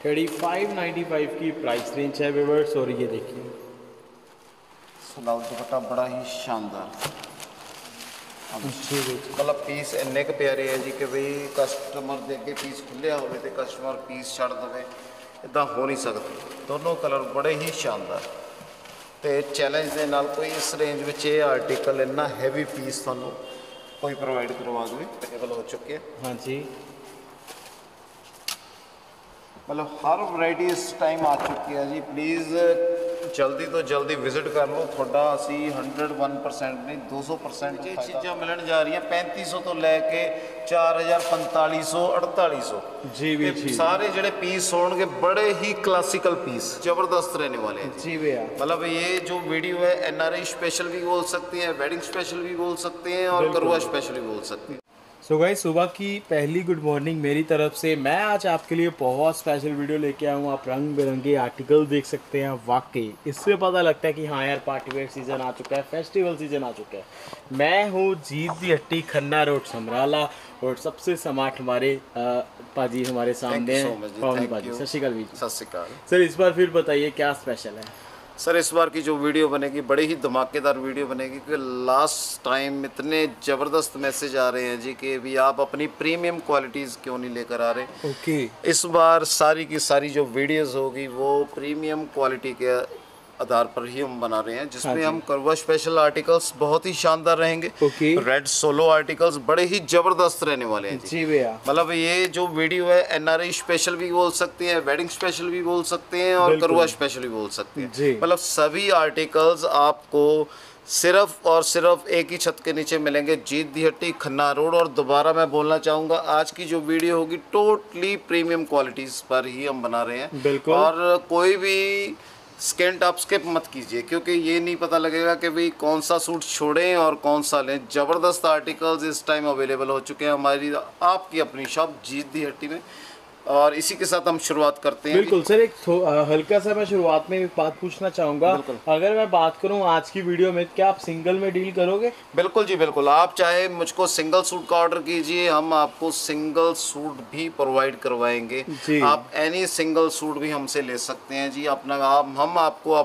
घड़ी 595 की price range है व्यूअर्स। और ये देखिए सलाउ दुपट्टा बड़ा ही शानदार। मतलब पीस इन्ने क प्यारे है जी कि भाई कस्टमर दे अगे पीस खुले होवे ते कस्टमर पीस छड़ दवे, इदा हो नहीं सकता। दोनों कलर बड़े ही शानदार ते चैलेंज दे नाल कोई इस रेंज में ये आर्टिकल इन्ना हैवी पीस थानू कोई प्रोवाइड करवा दे अवेलेबल हो चुके हैं। हाँ जी, मतलब हर वैरायटी इस टाइम आ चुकी है जी। प्लीज़ जल्दी तो जल्दी विजिट कर लो। थोड़ा असी 101% नहीं 200% ये चीज़ा मिलन जा रही हैं 3500 तो लैके 4000 4500 4800 जी भी जी। सारे जड़े पीस होंगे बड़े ही क्लासिकल पीस जबरदस्त रहने वाले हैं जी भैया। मतलब ये जो वीडियो है NRI स्पेशल भी बोल सकते हैं, वेडिंग स्पेशल भी बोल सकते हैं और करवा स्पेशल भी बोल सकते हैं। सो गाइस, सुबह की पहली गुड मॉर्निंग मेरी तरफ से। मैं आज आपके लिए बहुत स्पेशल वीडियो लेके आया हूँ। आप रंग बिरंगे आर्टिकल देख सकते हैं। वाकई इससे पता लगता है कि हाँ यार, पार्टी वेयर सीज़न आ चुका है, फेस्टिवल सीज़न आ चुका है। मैं हूँ जीत दी हट्टी, खन्ना रोड, समराला। और सबसे समाट हमारे पाजी हमारे सामने हैं। पवन पाजी, सत श्री अकाल जी। सत श्री अकाल सर, इस बार फिर बताइए क्या स्पेशल है। सर, इस बार की जो वीडियो बनेगी बड़ी ही धमाकेदार वीडियो बनेगी क्योंकि लास्ट टाइम इतने ज़बरदस्त मैसेज आ रहे हैं जी कि भी आप अपनी प्रीमियम क्वालिटीज़ क्यों नहीं लेकर आ रहे। ओके। इस बार सारी की सारी जो वीडियोस होगी वो प्रीमियम क्वालिटी के आधार पर ही हम बना रहे हैं, जिसमें हम करवा स्पेशल आर्टिकल्स बहुत ही शानदार रहेंगे। रेड सोलो आर्टिकल्स बड़े ही जबरदस्त रहने वाले हैं जी भैया। मतलब ये जो वीडियो है NRI स्पेशल भी बोल सकते हैं, वेडिंग स्पेशल भी बोल सकते हैं और करवा स्पेशल भी बोल सकते हैं। मतलब सभी आर्टिकल्स आपको सिर्फ और सिर्फ एक ही छत के नीचे मिलेंगे, जीत दी हट्टी, खन्ना रोड। और दोबारा मैं बोलना चाहूँगा, आज की जो वीडियो होगी टोटली प्रीमियम क्वालिटीज़ पर ही हम बना रहे हैं। और कोई भी स्केंट आप स्किप मत कीजिए क्योंकि ये नहीं पता लगेगा कि भाई कौन सा सूट छोड़ें और कौन सा लें। ज़बरदस्त आर्टिकल्स इस टाइम अवेलेबल हो चुके हैं हमारी आपकी अपनी शॉप जीत दी हट्टी में। और इसी के साथ हम शुरुआत करते हैं। बिल्कुल सर, एक हल्का सा मैं शुरुआत में एक बात पूछना चाहूँगा। अगर मैं बात करूँ आज की वीडियो में, क्या आप सिंगल में डील करोगे? बिल्कुल जी बिल्कुल। आप चाहे मुझको सिंगल सूट का ऑर्डर कीजिए, हम आपको सिंगल सूट भी प्रोवाइड करवाएंगे। आप एनी सिंगल सूट भी हमसे ले सकते हैं जी। अपना हम आपको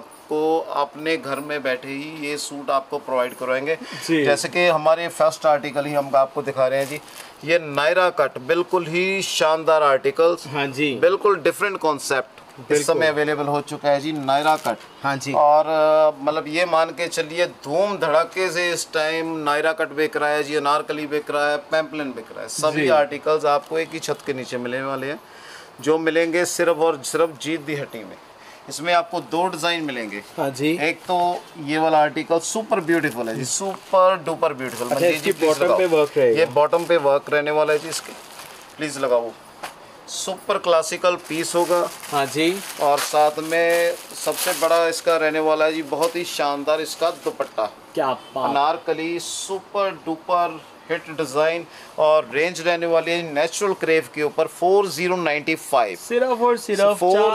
अपने घर में बैठे ही ये सूट आपको प्रोवाइड करवाएंगे। जैसे कि हमारे फर्स्ट आर्टिकल ही हम आपको दिखा रहे हैं जी, ये नायरा कट बिल्कुल ही शानदार आर्टिकल्स। हाँ जी, बिल्कुल डिफरेंट कॉन्सेप्ट इस समय अवेलेबल हो चुका है जी, नायरा कट। हाँ जी। और मतलब ये मान के चलिए धूम धड़ाके से इस टाइम नायरा कट बिक रहा है जी, अनारकली बिक रहा है, पैम्पलिन बिक रहा है। सभी आर्टिकल्स आपको एक ही छत के नीचे मिलने वाले हैं, जो मिलेंगे सिर्फ और सिर्फ जीत दी हट्टी में। इसमें आपको दो डिज़ाइन मिलेंगे। हाँ जी। एक तो ये वाला आर्टिकल सुपर ब्यूटीफुल है जी, सुपर डुपर ब्यूटीफुल। अच्छा, इसकी बॉटम पे वर्क रहेगा। ये बॉटम पे वर्क रहने वाला है जी। इसके प्लीज़ लगाओ। सुपर क्लासिकल पीस होगा। हाँ जी। और साथ में सबसे बड़ा इसका रहने वाला है जी, बहुत ही शानदार इसका दुपट्टा। क्या anarkali super duper hit design. और रेंज रहने वाली है नेचुरल क्रेव के ऊपर 4095, सिर्फ और सिर्फ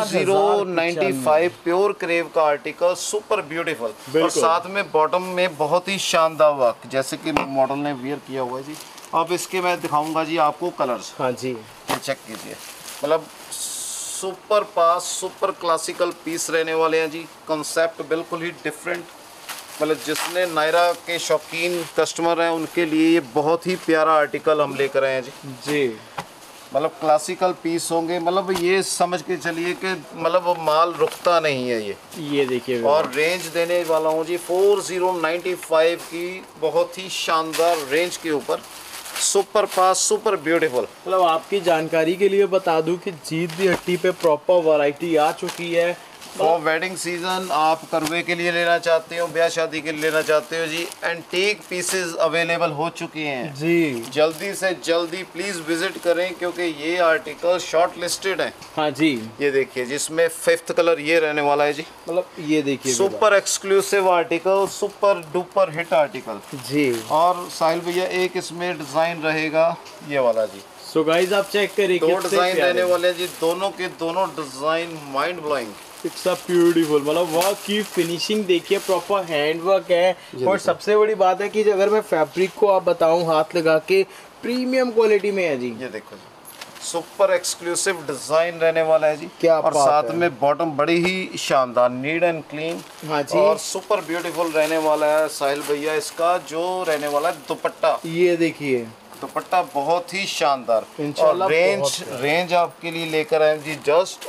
4095 प्योर क्रेव का आर्टिकल, सुपर ब्यूटीफुल। और साथ में बॉटम में बहुत ही शानदार वर्क, जैसे कि मॉडल ने वियर किया हुआ है जी। अब इसके मैं दिखाऊंगा जी आपको कलर्स। हाँ जी, चेक कीजिए। मतलब super pass super classical piece रहने वाले हैं जी। कॉन्सेप्ट बिल्कुल ही डिफरेंट। मतलब जिसने नायरा के शौकीन कस्टमर हैं उनके लिए ये बहुत ही प्यारा आर्टिकल हम लेकर आए हैं जी। मतलब क्लासिकल पीस होंगे। मतलब ये समझ के चलिए कि मतलब माल रुकता नहीं है ये देखिए। और रेंज देने वाला हूँ जी 4095 की, बहुत ही शानदार रेंज के ऊपर सुपर फास्ट सुपर ब्यूटीफुल। मतलब आपकी जानकारी के लिए बता दूं कि जीत दी हट्टी पे प्रॉपर वैरायटी आ चुकी है। फॉर वेडिंग सीजन आप करवे के लिए लेना चाहते हो, ब्याह शादी के लिए लेना चाहते हो जी, एंटीक पीसेस अवेलेबल हो चुके हैं जी। जल्दी से जल्दी प्लीज विजिट करें क्योंकि ये आर्टिकल शॉर्ट लिस्टेड है। हाँ जी, ये देखिए जिसमें 5th कलर ये रहने वाला है जी। मतलब ये देखिए super exclusive article, super duper hit article जी। और साहिल भैया एक इसमें डिजाइन रहेगा ये वाला जी। सो गाइस आप चेक करिए, दो डिजाइन रहने वाले जी, दोनों के दोनों design mind blowing. It's a beautiful. मतलब वर्क की फिनिशिंग देखिए, प्रॉपर हैंड वर्क है। और सबसे बड़ी बात है कि अगर मैं फैब्रिक को आप बताऊं हाथ लगा के, प्रीमियम क्वालिटी में है जी। ये देखो सुपर एक्सक्लूसिव डिजाइन रहने वाला है जी। क्या और साथ में बॉटम बड़ी ही शानदार नीट एंड क्लीन। हाँ जी। और सुपर ब्यूटीफुल रहने वाला है साहिल भैया। इसका जो रहने वाला है दुपट्टा, ये देखिए दुपट्टा बहुत ही शानदार। इंशाल्लाह। और रेंज आपके लिए लेकर आए जी जस्ट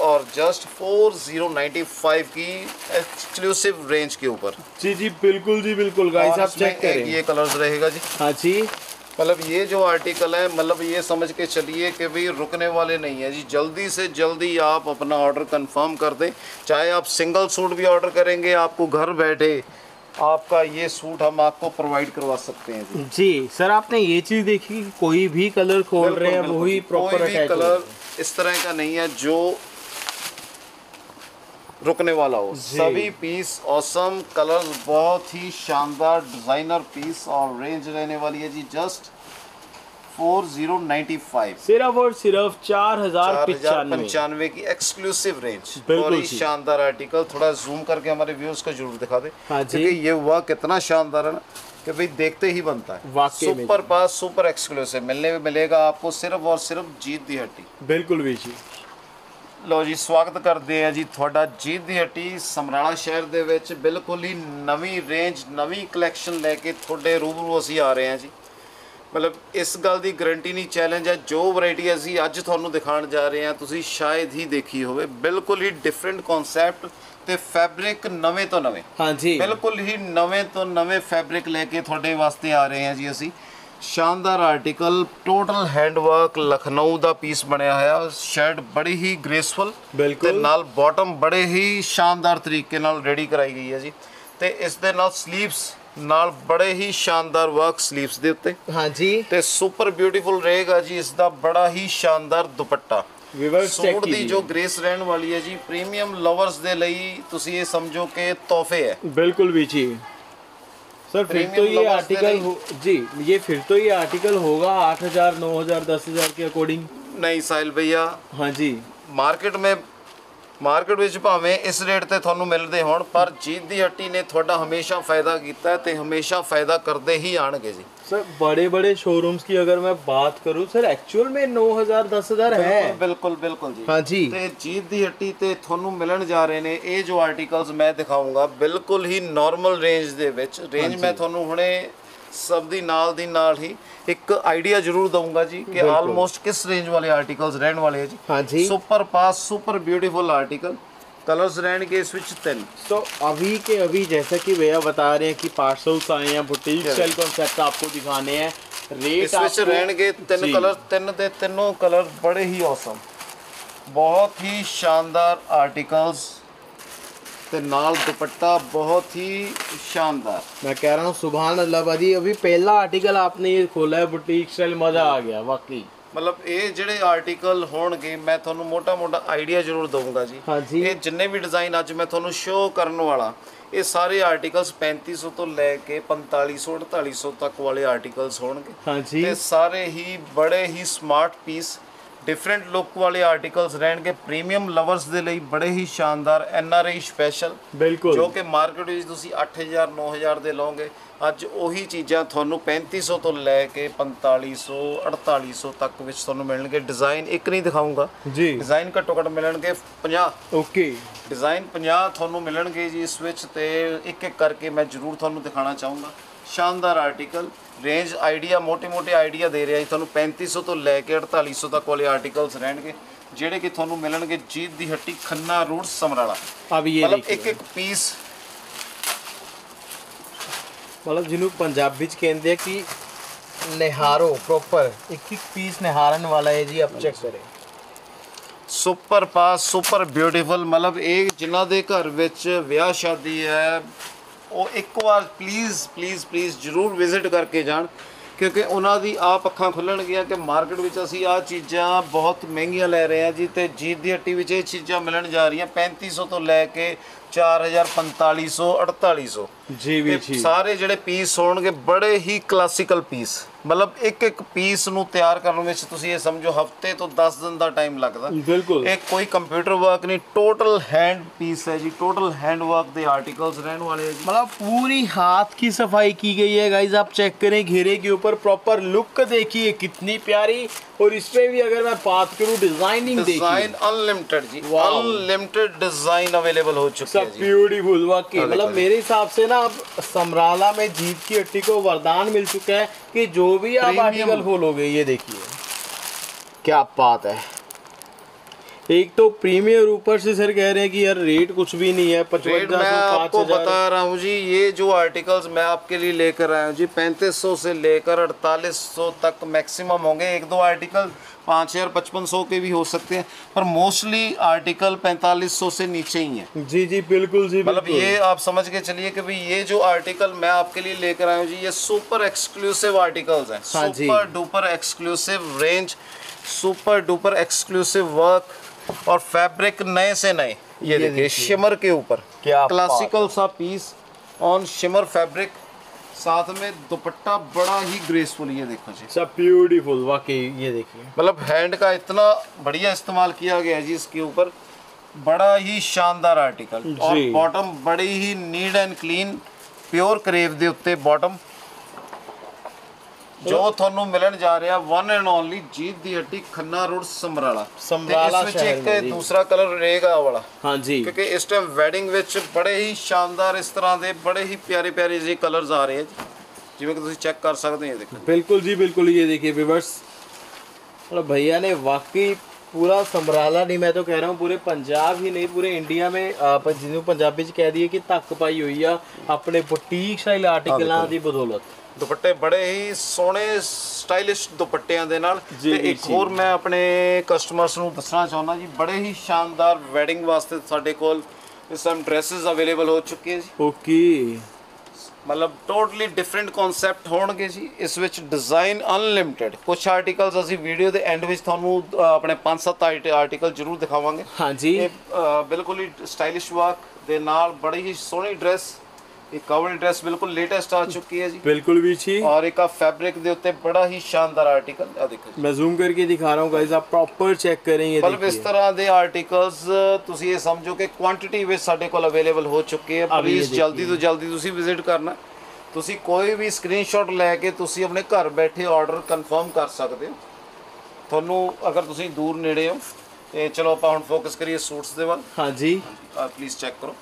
4095 की एक्सक्लूसिव रेंज के ऊपर। जी बिल्कुल जी बिल्कुल गाइस, आप चेक करें। ये कलर्स रहेगा जी। हाँ जी, मतलब ये जो आर्टिकल है, मतलब ये समझ के चलिए कि भाई रुकने वाले नहीं है जी। जल्दी से जल्दी आप अपना ऑर्डर कंफर्म कर दें। चाहे आप सिंगल सूट भी ऑर्डर करेंगे, आपको घर बैठे आपका ये सूट हम आपको प्रोवाइड करवा सकते हैं जी। जी सर, आपने ये चीज़ देखी कि कोई भी कलर खोल रहे हैं वही प्रॉपर अटैच, कलर इस तरह का नहीं है जो रुकने वाला हो। सभी पीस ऑसम, कलर्स बहुत ही शानदार, डिजाइनर पीस। और रेंज रहने वाली है जी जस्ट 4095, सिर्फ और सिर्फ 4095 की एक्सक्लूसिव रेंज। बिल्कुल बड़ी शानदार आर्टिकल। थोड़ा जूम करके हमारे व्यूअर्स को जरूर दिखा दे। हाँ जी। क्योंकि ये हुआ कितना शानदार है ना कि भाई देखते ही बनता है। सुपर पास, सुपर एक्सक्लूसिव मिलेगा आपको सिर्फ और सिर्फ जीत दी हट्टी। बिल्कुल भी जी। लो जी, स्वागत करते हैं जी ਤੁਹਾਡਾ जीत दी हट्टी ਸਮਰਾਲਾ शहर ਦੇ ਵਿੱਚ। ਬਿਲਕੁਲ ਹੀ ਨਵੀਂ ਰੇਂਜ, ਨਵੀਂ ਕਲੈਕਸ਼ਨ ਲੈ ਕੇ ਤੁਹਾਡੇ ਰੂਬਰੂ ਅਸੀਂ ਆ ਰਹੇ ਹਾਂ ਜੀ। ਮਤਲਬ ਇਸ ਗੱਲ ਦੀ ਗਾਰੰਟੀ ਨਹੀਂ, ਚੈਲੰਜ ਹੈ, ਜੋ ਵੈਰਾਈਟੀ ਅਸੀਂ ਅੱਜ ਤੁਹਾਨੂੰ ਦਿਖਾਉਣ ਜਾ ਰਹੇ ਹਾਂ ਤੁਸੀਂ ਸ਼ਾਇਦ ਹੀ ਦੇਖੀ ਹੋਵੇ। ਬਿਲਕੁਲ ਹੀ ਡਿਫਰੈਂਟ ਕਨਸੈਪਟ ਤੇ ਫੈਬਰਿਕ ਨਵੇਂ ਤੋਂ ਨਵੇਂ। ਹਾਂਜੀ, ਬਿਲਕੁਲ ਹੀ ਨਵੇਂ ਤੋਂ ਨਵੇਂ ਫੈਬਰਿਕ ਲੈ ਕੇ ਤੁਹਾਡੇ ਵਾਸਤੇ ਆ ਰਹੇ ਹਾਂ ਜੀ ਅਸੀਂ। शानदार आर्टिकल, टोटल हैंडवर्क, लखनऊ का पीस बनया है। शर्ट बड़ी ही ग्रेसफुल, बिल्कुल नाल बॉटम बड़े ही शानदार तरीके नाल रेडी कराई गई है जी। ते इस दे नाल स्लीव्स नाल बड़े ही शानदार वर्क स्लीव्स दे उत्ते। हाँ जी। ते सुपर ब्यूटीफुल रहेगा जी इसका बड़ा ही शानदार दुपट्टा। सूट दी जो ग्रेस रहने वाली है जी, प्रीमियम लवर्स दे लई तुसी ये समझो कि तोहफे है। बिल्कुल भी जी सर। फिर तो ये आर्टिकल जी, ये फिर तो ये आर्टिकल होगा 8000, 9000, 10000 के अकॉर्डिंग। नहीं साहिल भैया। हाँ जी। ਮਾਰਕੀਟ ਵਿੱਚ ਭਾਵੇਂ ਇਸ ਰੇਟ ਤੇ ਤੁਹਾਨੂੰ ਮਿਲਦੇ ਹੋਣ, ਪਰ जीत दी हट्टी ने ਤੁਹਾਡਾ ਹਮੇਸ਼ਾ ਫਾਇਦਾ ਕੀਤਾ ਹੈ ਤੇ ਹਮੇਸ਼ਾ ਫਾਇਦਾ ਕਰਦੇ ਹੀ ਆਣਗੇ ਜੀ। सर बड़े बड़े शोरूम्स की अगर मैं बात करूं सर, एक्चुअल में 9000, 10000 है। बिल्कुल बिल्कुल जी। हाँ जी। ਤੇ जीत दी हट्टी ਤੇ ਤੁਹਾਨੂੰ ਮਿਲਣ ਜਾ ਰਹੇ ਨੇ ਇਹ ਜੋ ਆਰਟੀਕਲਸ ਮੈਂ ਦਿਖਾਉਂਗਾ ਬਿਲਕੁਲ ਹੀ ਨਾਰਮਲ ਰੇਂਜ ਦੇ ਵਿੱਚ। ਰੇਂਜ ਮੈਂ ਤੁਹਾਨੂੰ ਹੁਣੇ सब दी नाल ही एक आइडिया जरूर दूंगा जी कि ऑलमोस्ट किस रेंज वाले आर्टिकल्स रहने वाले हैं जी। हाँ जी। Super pass, super beautiful article. Colours रहेंगे इस विच 3। तो अभी के अभी जैसा कि भैया बता रहे हैं कि पार्सल्स आए हैं, बुटीक स्टाइल कॉन्सेप्ट आपको दिखाने हैं। रेट इस विच रहेंगे 3 कलर, 3 दे तीनों कलर बड़े ही औसम, बहुत ही शानदार आर्टिकल्स ते नाल दुपट्टा बहुत ही शानदार। मैं कह रहा हूँ सुभान अल्लाह भाजी। अभी पहला आर्टिकल आपने ये खोला है बुटीक स्टाइल, मजा आ गया वाकई। मतलब ये ਜਿਹੜੇ ਆਰਟੀਕਲ ਹੋਣਗੇ ਮੈਂ ਤੁਹਾਨੂੰ ਮੋਟਾ ਆਈਡੀਆ ਜ਼ਰੂਰ ਦਊਂਗਾ ਜੀ। ਹਾਂਜੀ। ਇਹ ਜਿੰਨੇ ਵੀ ਡਿਜ਼ਾਈਨ ਅੱਜ ਮੈਂ ਤੁਹਾਨੂੰ ਸ਼ੋਅ ਕਰਨ ਵਾਲਾ, ਇਹ ਸਾਰੇ ਆਰਟੀਕਲਸ 3500 ਤੋਂ ਲੈ ਕੇ 4500, 4800 ਤੱਕ ਵਾਲੇ ਆਰਟੀਕਲਸ ਹੋਣਗੇ। ਹਾਂਜੀ। ਤੇ ਸਾਰੇ ਹੀ ਬੜੇ ਹੀ ਸਮਾਰਟ ਪੀਸ, डिफरेंट लुक वाले आर्टिकल्स रहेंगे। प्रीमियम लवर्स दे लई बड़े ही शानदार NRI स्पेशल। बिल्कुल। जो कि मार्केट में तुसी 8000, 9000 दे लोगे, ਅੱਜ ਉਹੀ ਚੀਜ਼ਾਂ ਤੁਹਾਨੂੰ 3500 ਤੋਂ ਲੈ ਕੇ 4500, 4800 ਤੱਕ ਵਿੱਚ ਤੁਹਾਨੂੰ ਮਿਲਣਗੇ। ਡਿਜ਼ਾਈਨ ਇੱਕ ਨਹੀਂ ਦਿਖਾਊਂਗਾ ਜੀ, ਡਿਜ਼ਾਈਨ ਘੱਟੋ ਘੱਟ ਮਿਲਣਗੇ 50। ਓਕੇ। ਡਿਜ਼ਾਈਨ 50 ਤੁਹਾਨੂੰ ਮਿਲਣਗੇ ਜੀ ਇਸ ਵਿੱਚ, ਤੇ ਇੱਕ ਇੱਕ ਕਰਕੇ ਮੈਂ ਜ਼ਰੂਰ ਤੁਹਾਨੂੰ ਦਿਖਾਣਾ ਚਾਹੂੰਗਾ। शानदार आर्टिकल, रेंज आइडिया मोटे आइडिया दे रहा जी ਤੁਹਾਨੂੰ 3500 ਤੋਂ ਲੈ ਕੇ 4800 तक वाले आर्टिकल्स ਰਹਿਣਗੇ ਜਿਹੜੇ ਕਿ ਤੁਹਾਨੂੰ ਮਿਲਣਗੇ जीत दी हट्टी खन्ना रोड समराला। अब ये मतलब एक पीस, मतलब जिन्हों पंजाबी च कहते हैं कि निहारो प्रॉपर एक पीस निहारन वाला है जी। आप चेक करें, सुपर पास, सुपर ब्यूटीफुल। मतलब एक जिन्हों के घर विच विआह शादी है ਉਹ ਇੱਕ ਵਾਰ ਪਲੀਜ਼ ਜ਼ਰੂਰ ਵਿਜ਼ਿਟ ਕਰਕੇ ਜਾਣ, ਕਿਉਂਕਿ ਉਹਨਾਂ ਦੀ ਆਪ ਅੱਖਾਂ ਖੁੱਲਣਗੀਆਂ ਕਿ ਮਾਰਕੀਟ ਵਿੱਚ ਅਸੀਂ ਆਹ ਚੀਜ਼ਾਂ ਬਹੁਤ ਮਹਿੰਗੀਆਂ ਲੈ ਰਹੇ ਹਾਂ ਜੀ, ਤੇ जीत दी हट्टी ਵਿੱਚ ਇਹ ਚੀਜ਼ਾਂ ਮਿਲਣ ਜਾ ਰਹੀਆਂ 3500 ਤੋਂ ਲੈ ਕੇ 4000, 4500, 4800 ਜੀ। ਵੀ ਸਾਰੇ ਜਿਹੜੇ ਪੀਸ ਹੋਣਗੇ ਬੜੇ ਹੀ ਕਲਾਸੀਕਲ ਪੀਸ, मतलब एक ਪੀਸ ਨੂੰ ਤਿਆਰ ਕਰਨ ਵਿੱਚ ਤੁਸੀਂ ਇਹ ਸਮਝੋ ਹਫਤੇ ਤੋਂ 10 ਦਿਨ ਦਾ ਟਾਈਮ ਲੱਗਦਾ। ਬਿਲਕੁਲ ਇਹ ਕੋਈ ਕੰਪਿਊਟਰ वर्क नहीं, टोटल हैंड पीस है जी, टोटल हैंड वर्क के आर्टिकल्स रहने वाले हैं जी। मतलब पूरी हाथ की सफाई की गई है गाइज। आप चेक करें घेरे के ऊपर प्रॉपर लुक देखिए कितनी प्यारी, और इसमें भी अगर मैं बात करूं डिजाइनिंग डिजाइन अनलिमिटेड जी, अनलिमिटेड डिजाइन अवेलेबल हो चुके हैं जी। ब्यूटीफुल वाकई, मतलब मेरे हिसाब से ना अब समराला में जीत की हट्टी को वरदान मिल चुका है कि जो भी आप आर्टिकल खोलोगे, ये देखिए क्या बात है। एक तो प्रीमियर, ऊपर से सर कह रहे हैं कि यार रेट कुछ भी नहीं है, 5500 मैं आपको बता रहा हूँ जी, ये जो आर्टिकल्स मैं आपके लिए लेकर आया हूँ जी 3500 से लेकर 4800 तक मैक्सिमम होंगे। एक दो आर्टिकल 5000 5500 के भी हो सकते हैं, पर मोस्टली आर्टिकल 4500 से नीचे ही है। जी जी बिल्कुल जी, मतलब ये आप समझ के चलिए कि भाई ये जो आर्टिकल मैं आपके लिए लेकर आया हूँ जी, ये सुपर एक्सक्लूसिव आर्टिकल्स हैं। Super duper exclusive range, super duper exclusive work और फैब्रिक नए से नए। ये देखिए शिमर के ऊपर क्या क्लासिकल सा पीस ऑन शिमर फैब्रिक, साथ में दुपट्टा बड़ा ही ग्रेसफुल। ये देखो जी सब ब्यूटीफुल वाकई, ये देखिए मतलब हैंड का इतना बढ़िया इस्तेमाल किया गया जी इसके ऊपर, बड़ा ही शानदार आर्टिकल। और बॉटम बड़ी ही neat and clean pure crepe दे उत्ते बॉटम जो थानू मिलन जा रहा one and only Jeet the Hatti Khanna road Samrala. Samrala शहर में एक दूसरा कलर रहेगा वाला। हाँ जी, क्योंकि इस टाइम वेडिंग विच बड़े ही शानदार इस तरह दे बड़े ही प्यारे प्यारे जी कलर्स आ रहे हैं जिवें कि तुसीं चेक कर सकते हैं। देखो बिल्कुल जी बिल्कुल, ये देखिए व्यूअर्स, मतलब भैया ने वाकई पूरा समराला नहीं, मैं तो कह रहा हूँ पूरे पंजाब ही नहीं पूरे इंडिया में जिन्होंने पंजाबी च कह दिए कि धक्क पाई हुई आ अपने बुटीक स्टाइल आर्टिकलों की बदौलत। दुपट्टे बड़े ही सोहने स्टाइलिश दुपट्टियां दे नाल। ते एक होर मैं अपने कस्टमर्स नूं दसना चाहुंदा जी, बड़े ही शानदार वेडिंग वास्ते साडे कोल इस टाइम ड्रेसेस अवेलेबल हो चुके हैं जी। ओके, मतलब टोटली डिफरेंट कॉन्सैप्ट होणगे जी इस विच, डिजाइन अनलिमिटेड। कुछ आर्टिकल्स असीं वीडियो दे एंड विच तुहानूं अपने 5-7 आर्टिकल जरूर दिखावांगे। हाँ जी, बिल्कुल ही स्टाइलिश वर्क दे नाल बड़ी ही सोहनी ड्रेस, एक कवर ड्रेस बिल्कुल लेटेस्ट आ चुकी है जी, बिल्कुल भी छी। और एक फैब्रिक दे उत्ते बड़ा ही शानदार आर्टिकल आ देखो, मैं जूम करके दिखा रहा हूं गाइस, आप प्रॉपर चेक करेंगे। मतलब इस तरह दे आर्टिकल्स तुसी ये समझो कि क्वांटिटी विच साडे कोल अवेलेबल हो चुके हैं। प्लीज जल्दी तो जल्दी तुसी विजिट करना। तुसी कोई भी स्क्रीनशॉट लेके तुसी अपने घर बैठे ऑर्डर कन्फर्म कर सकते हो। ਤੁਹਾਨੂੰ अगर तुसी दूर नेड़े हो ਤੇ ਚਲੋ ਆਪਾਂ ਹੁਣ ਫੋਕਸ ਕਰੀਏ सूट्स ਦੇ ਵੱਲ। हाँ जी, प्लीज चेक करो।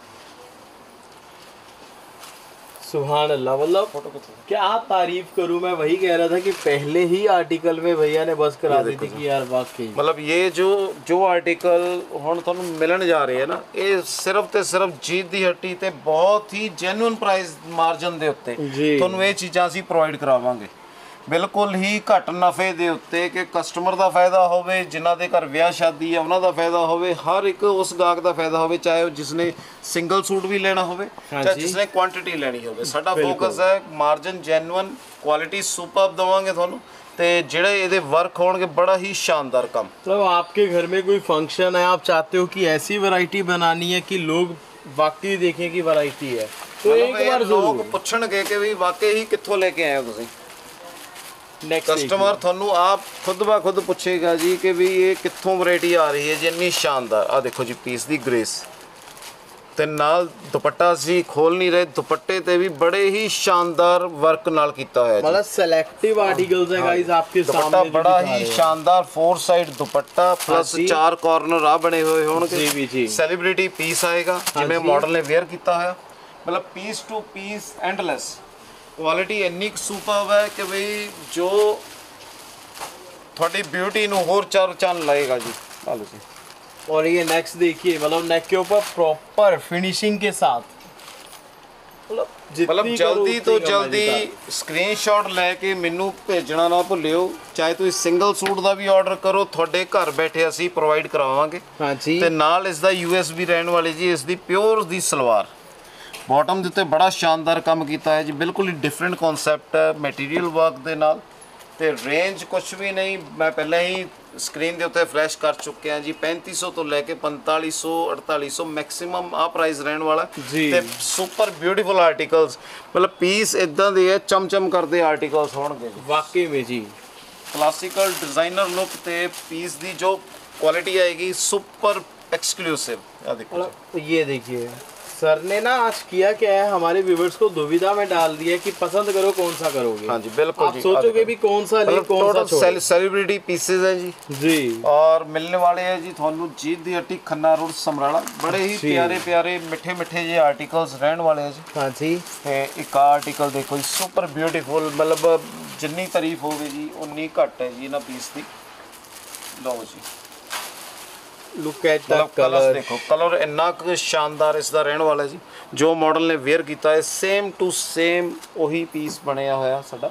सुभान अल्लाह, मतलब क्या तारीफ करूं, मैं वही कह रहा था कि पहले ही आर्टिकल में भैया ने बस करा दी थी कि यार वाकई मतलब ये जो आर्टिकल हुण तुहानूं मिलन जा रहे हैं ना, ये सिर्फ ते सिर्फ जीत दी हट्टी ते बहुत ही जेन्युइन प्राइस मार्जिन दे उत्ते तुहानूं ये चीज़ां असीं प्रोवाइड करावांगे बिल्कुल ही घट नफे दे उत्ते कि कस्टमर का फायदा होवे, जिन्हां दे घर विआह शादी है उन्हां दा फायदा होवे, हर एक उस गाहक का फायदा होवे, चाहे वो जिसने सिंगल सूट भी लेना होवे चाहे जिसने क्वांटिटी लेनी होवे। साडा फोकस है मार्जिन जेन्युइन, क्वालिटी सुपर्ब देवांगे तुहानूं ते जिहड़े इहदे वर्क होणगे बड़ा ही शानदार काम। मतलब आपके घर में कोई फंक्शन है, आप चाहते हो कि ऐसी वैरायटी बनानी है कि लोग वाकई देखें कि वैरायटी है, तो एक बार लोग पुछणगे कि भी वाकई ही कित्थों लेके आए हो तुसीं। कस्टमर थानू आप खुद ब खुद पूछेगा जी कि भी ये कित्थों वैरायटी आ रही है जी इन्नी शानदार। आ देखो जी पीस दी ग्रेस ते नाल दुपट्टा सी खोल नहीं रहे, दुपट्टे ते भी बड़े ही शानदार वर्क नाल कीता है। मतलब सिलेक्टिव आर्टिकल्स है गाइस आपके सामने, बड़ा ही शानदार 4 साइड दुपट्टा प्लस 4 कॉर्नर आ बने हुए होंगे। सेलिब्रिटी पीस आएगा जिवें मॉडल ने वेयर कीता है, मतलब piece to piece endless quality इन्नी सुपर्ब है कि भाई जो थोड़ी ब्यूटी नूं होर चार चंद लाएगा जी। और ये नेक्स्ट देखिए, मतलब नेक के ऊपर प्रॉपर फिनिशिंग के साथ, मतलब जल्दी तो जल्दी स्क्रीनशॉट लैके मैनू भेजना ना भुल्लिओ। चाहे तुसीं सिंगल सूट का भी ऑर्डर करो, थोड़े घर बैठे असीं प्रोवाइड करावांगे। हाँ जी, ते नाल इसदा USB रहने वाली जी, इसदी प्योर दी सलवार बॉटम के उत्ते बड़ा शानदार काम किया है जी, बिल्कुल ही डिफरेंट कॉन्सैप्ट है मटीरियल वर्क के नाल। ते रेंज कुछ भी नहीं, मैं पहले ही ਸਕਰੀਨ ਦੇ ਉੱਤੇ ਫਲੈਸ਼ ਕਰ ਚੁੱਕੇ ਆ ਜੀ 3500 ਤੋਂ ਲੈ ਕੇ 4500 4800 ਮੈਕਸਿਮਮ ਆ ਪ੍ਰਾਈਸ ਰਹਿਣ ਵਾਲਾ ਤੇ ਸੁਪਰ ਬਿਊਟੀਫੁਲ ਆਰਟੀਕਲਸ ਮਤਲਬ ਪੀਸ ਇਦਾਂ ਦੇ ਹੈ ਚਮਚਮ ਕਰਦੇ ਆਰਟੀਕਲਸ ਹੋਣਗੇ ਜੀ ਵਾਕਈ ਵਿੱਚ ਜੀ क्लासिकल डिजाइनर लुक ते पीस दी जो क्वालिटी आएगी सुपर एक्सक्लूसिव। देखो ये देखिए सर ने ना आज किया क्या है, हमारे व्यूवर्स को दुविधा में डाल दिया कि पसंद करो कौन सा करोगे। हाँ जी बिल्कुल, आप सोचोगे भी कौन सा ले कौन सा छोड़े। सेलिब्रिटी पीसेस है जी और मिलने वाले हैं जी थानू जीत दी हट्टी खन्ना रोड समराला। बड़े ही प्यारे प्यारे मिठे मिठे जे आर्टिकल्स रहने वाले हैं जी। हाँ जी एक आर्टिकल देखो जी सुपर ब्यूटीफुल, मतलब जिन्नी तारीफ होगी जी उन्नी घट है जी इन्हां पीस दी। लो जी लुक एट द कलर देखो, कलर इन्ना क शानदार इसका रहने वाला जी। जो मॉडल ने वेयर किया है सेम टू सेम वही पीस बनया होया साडा।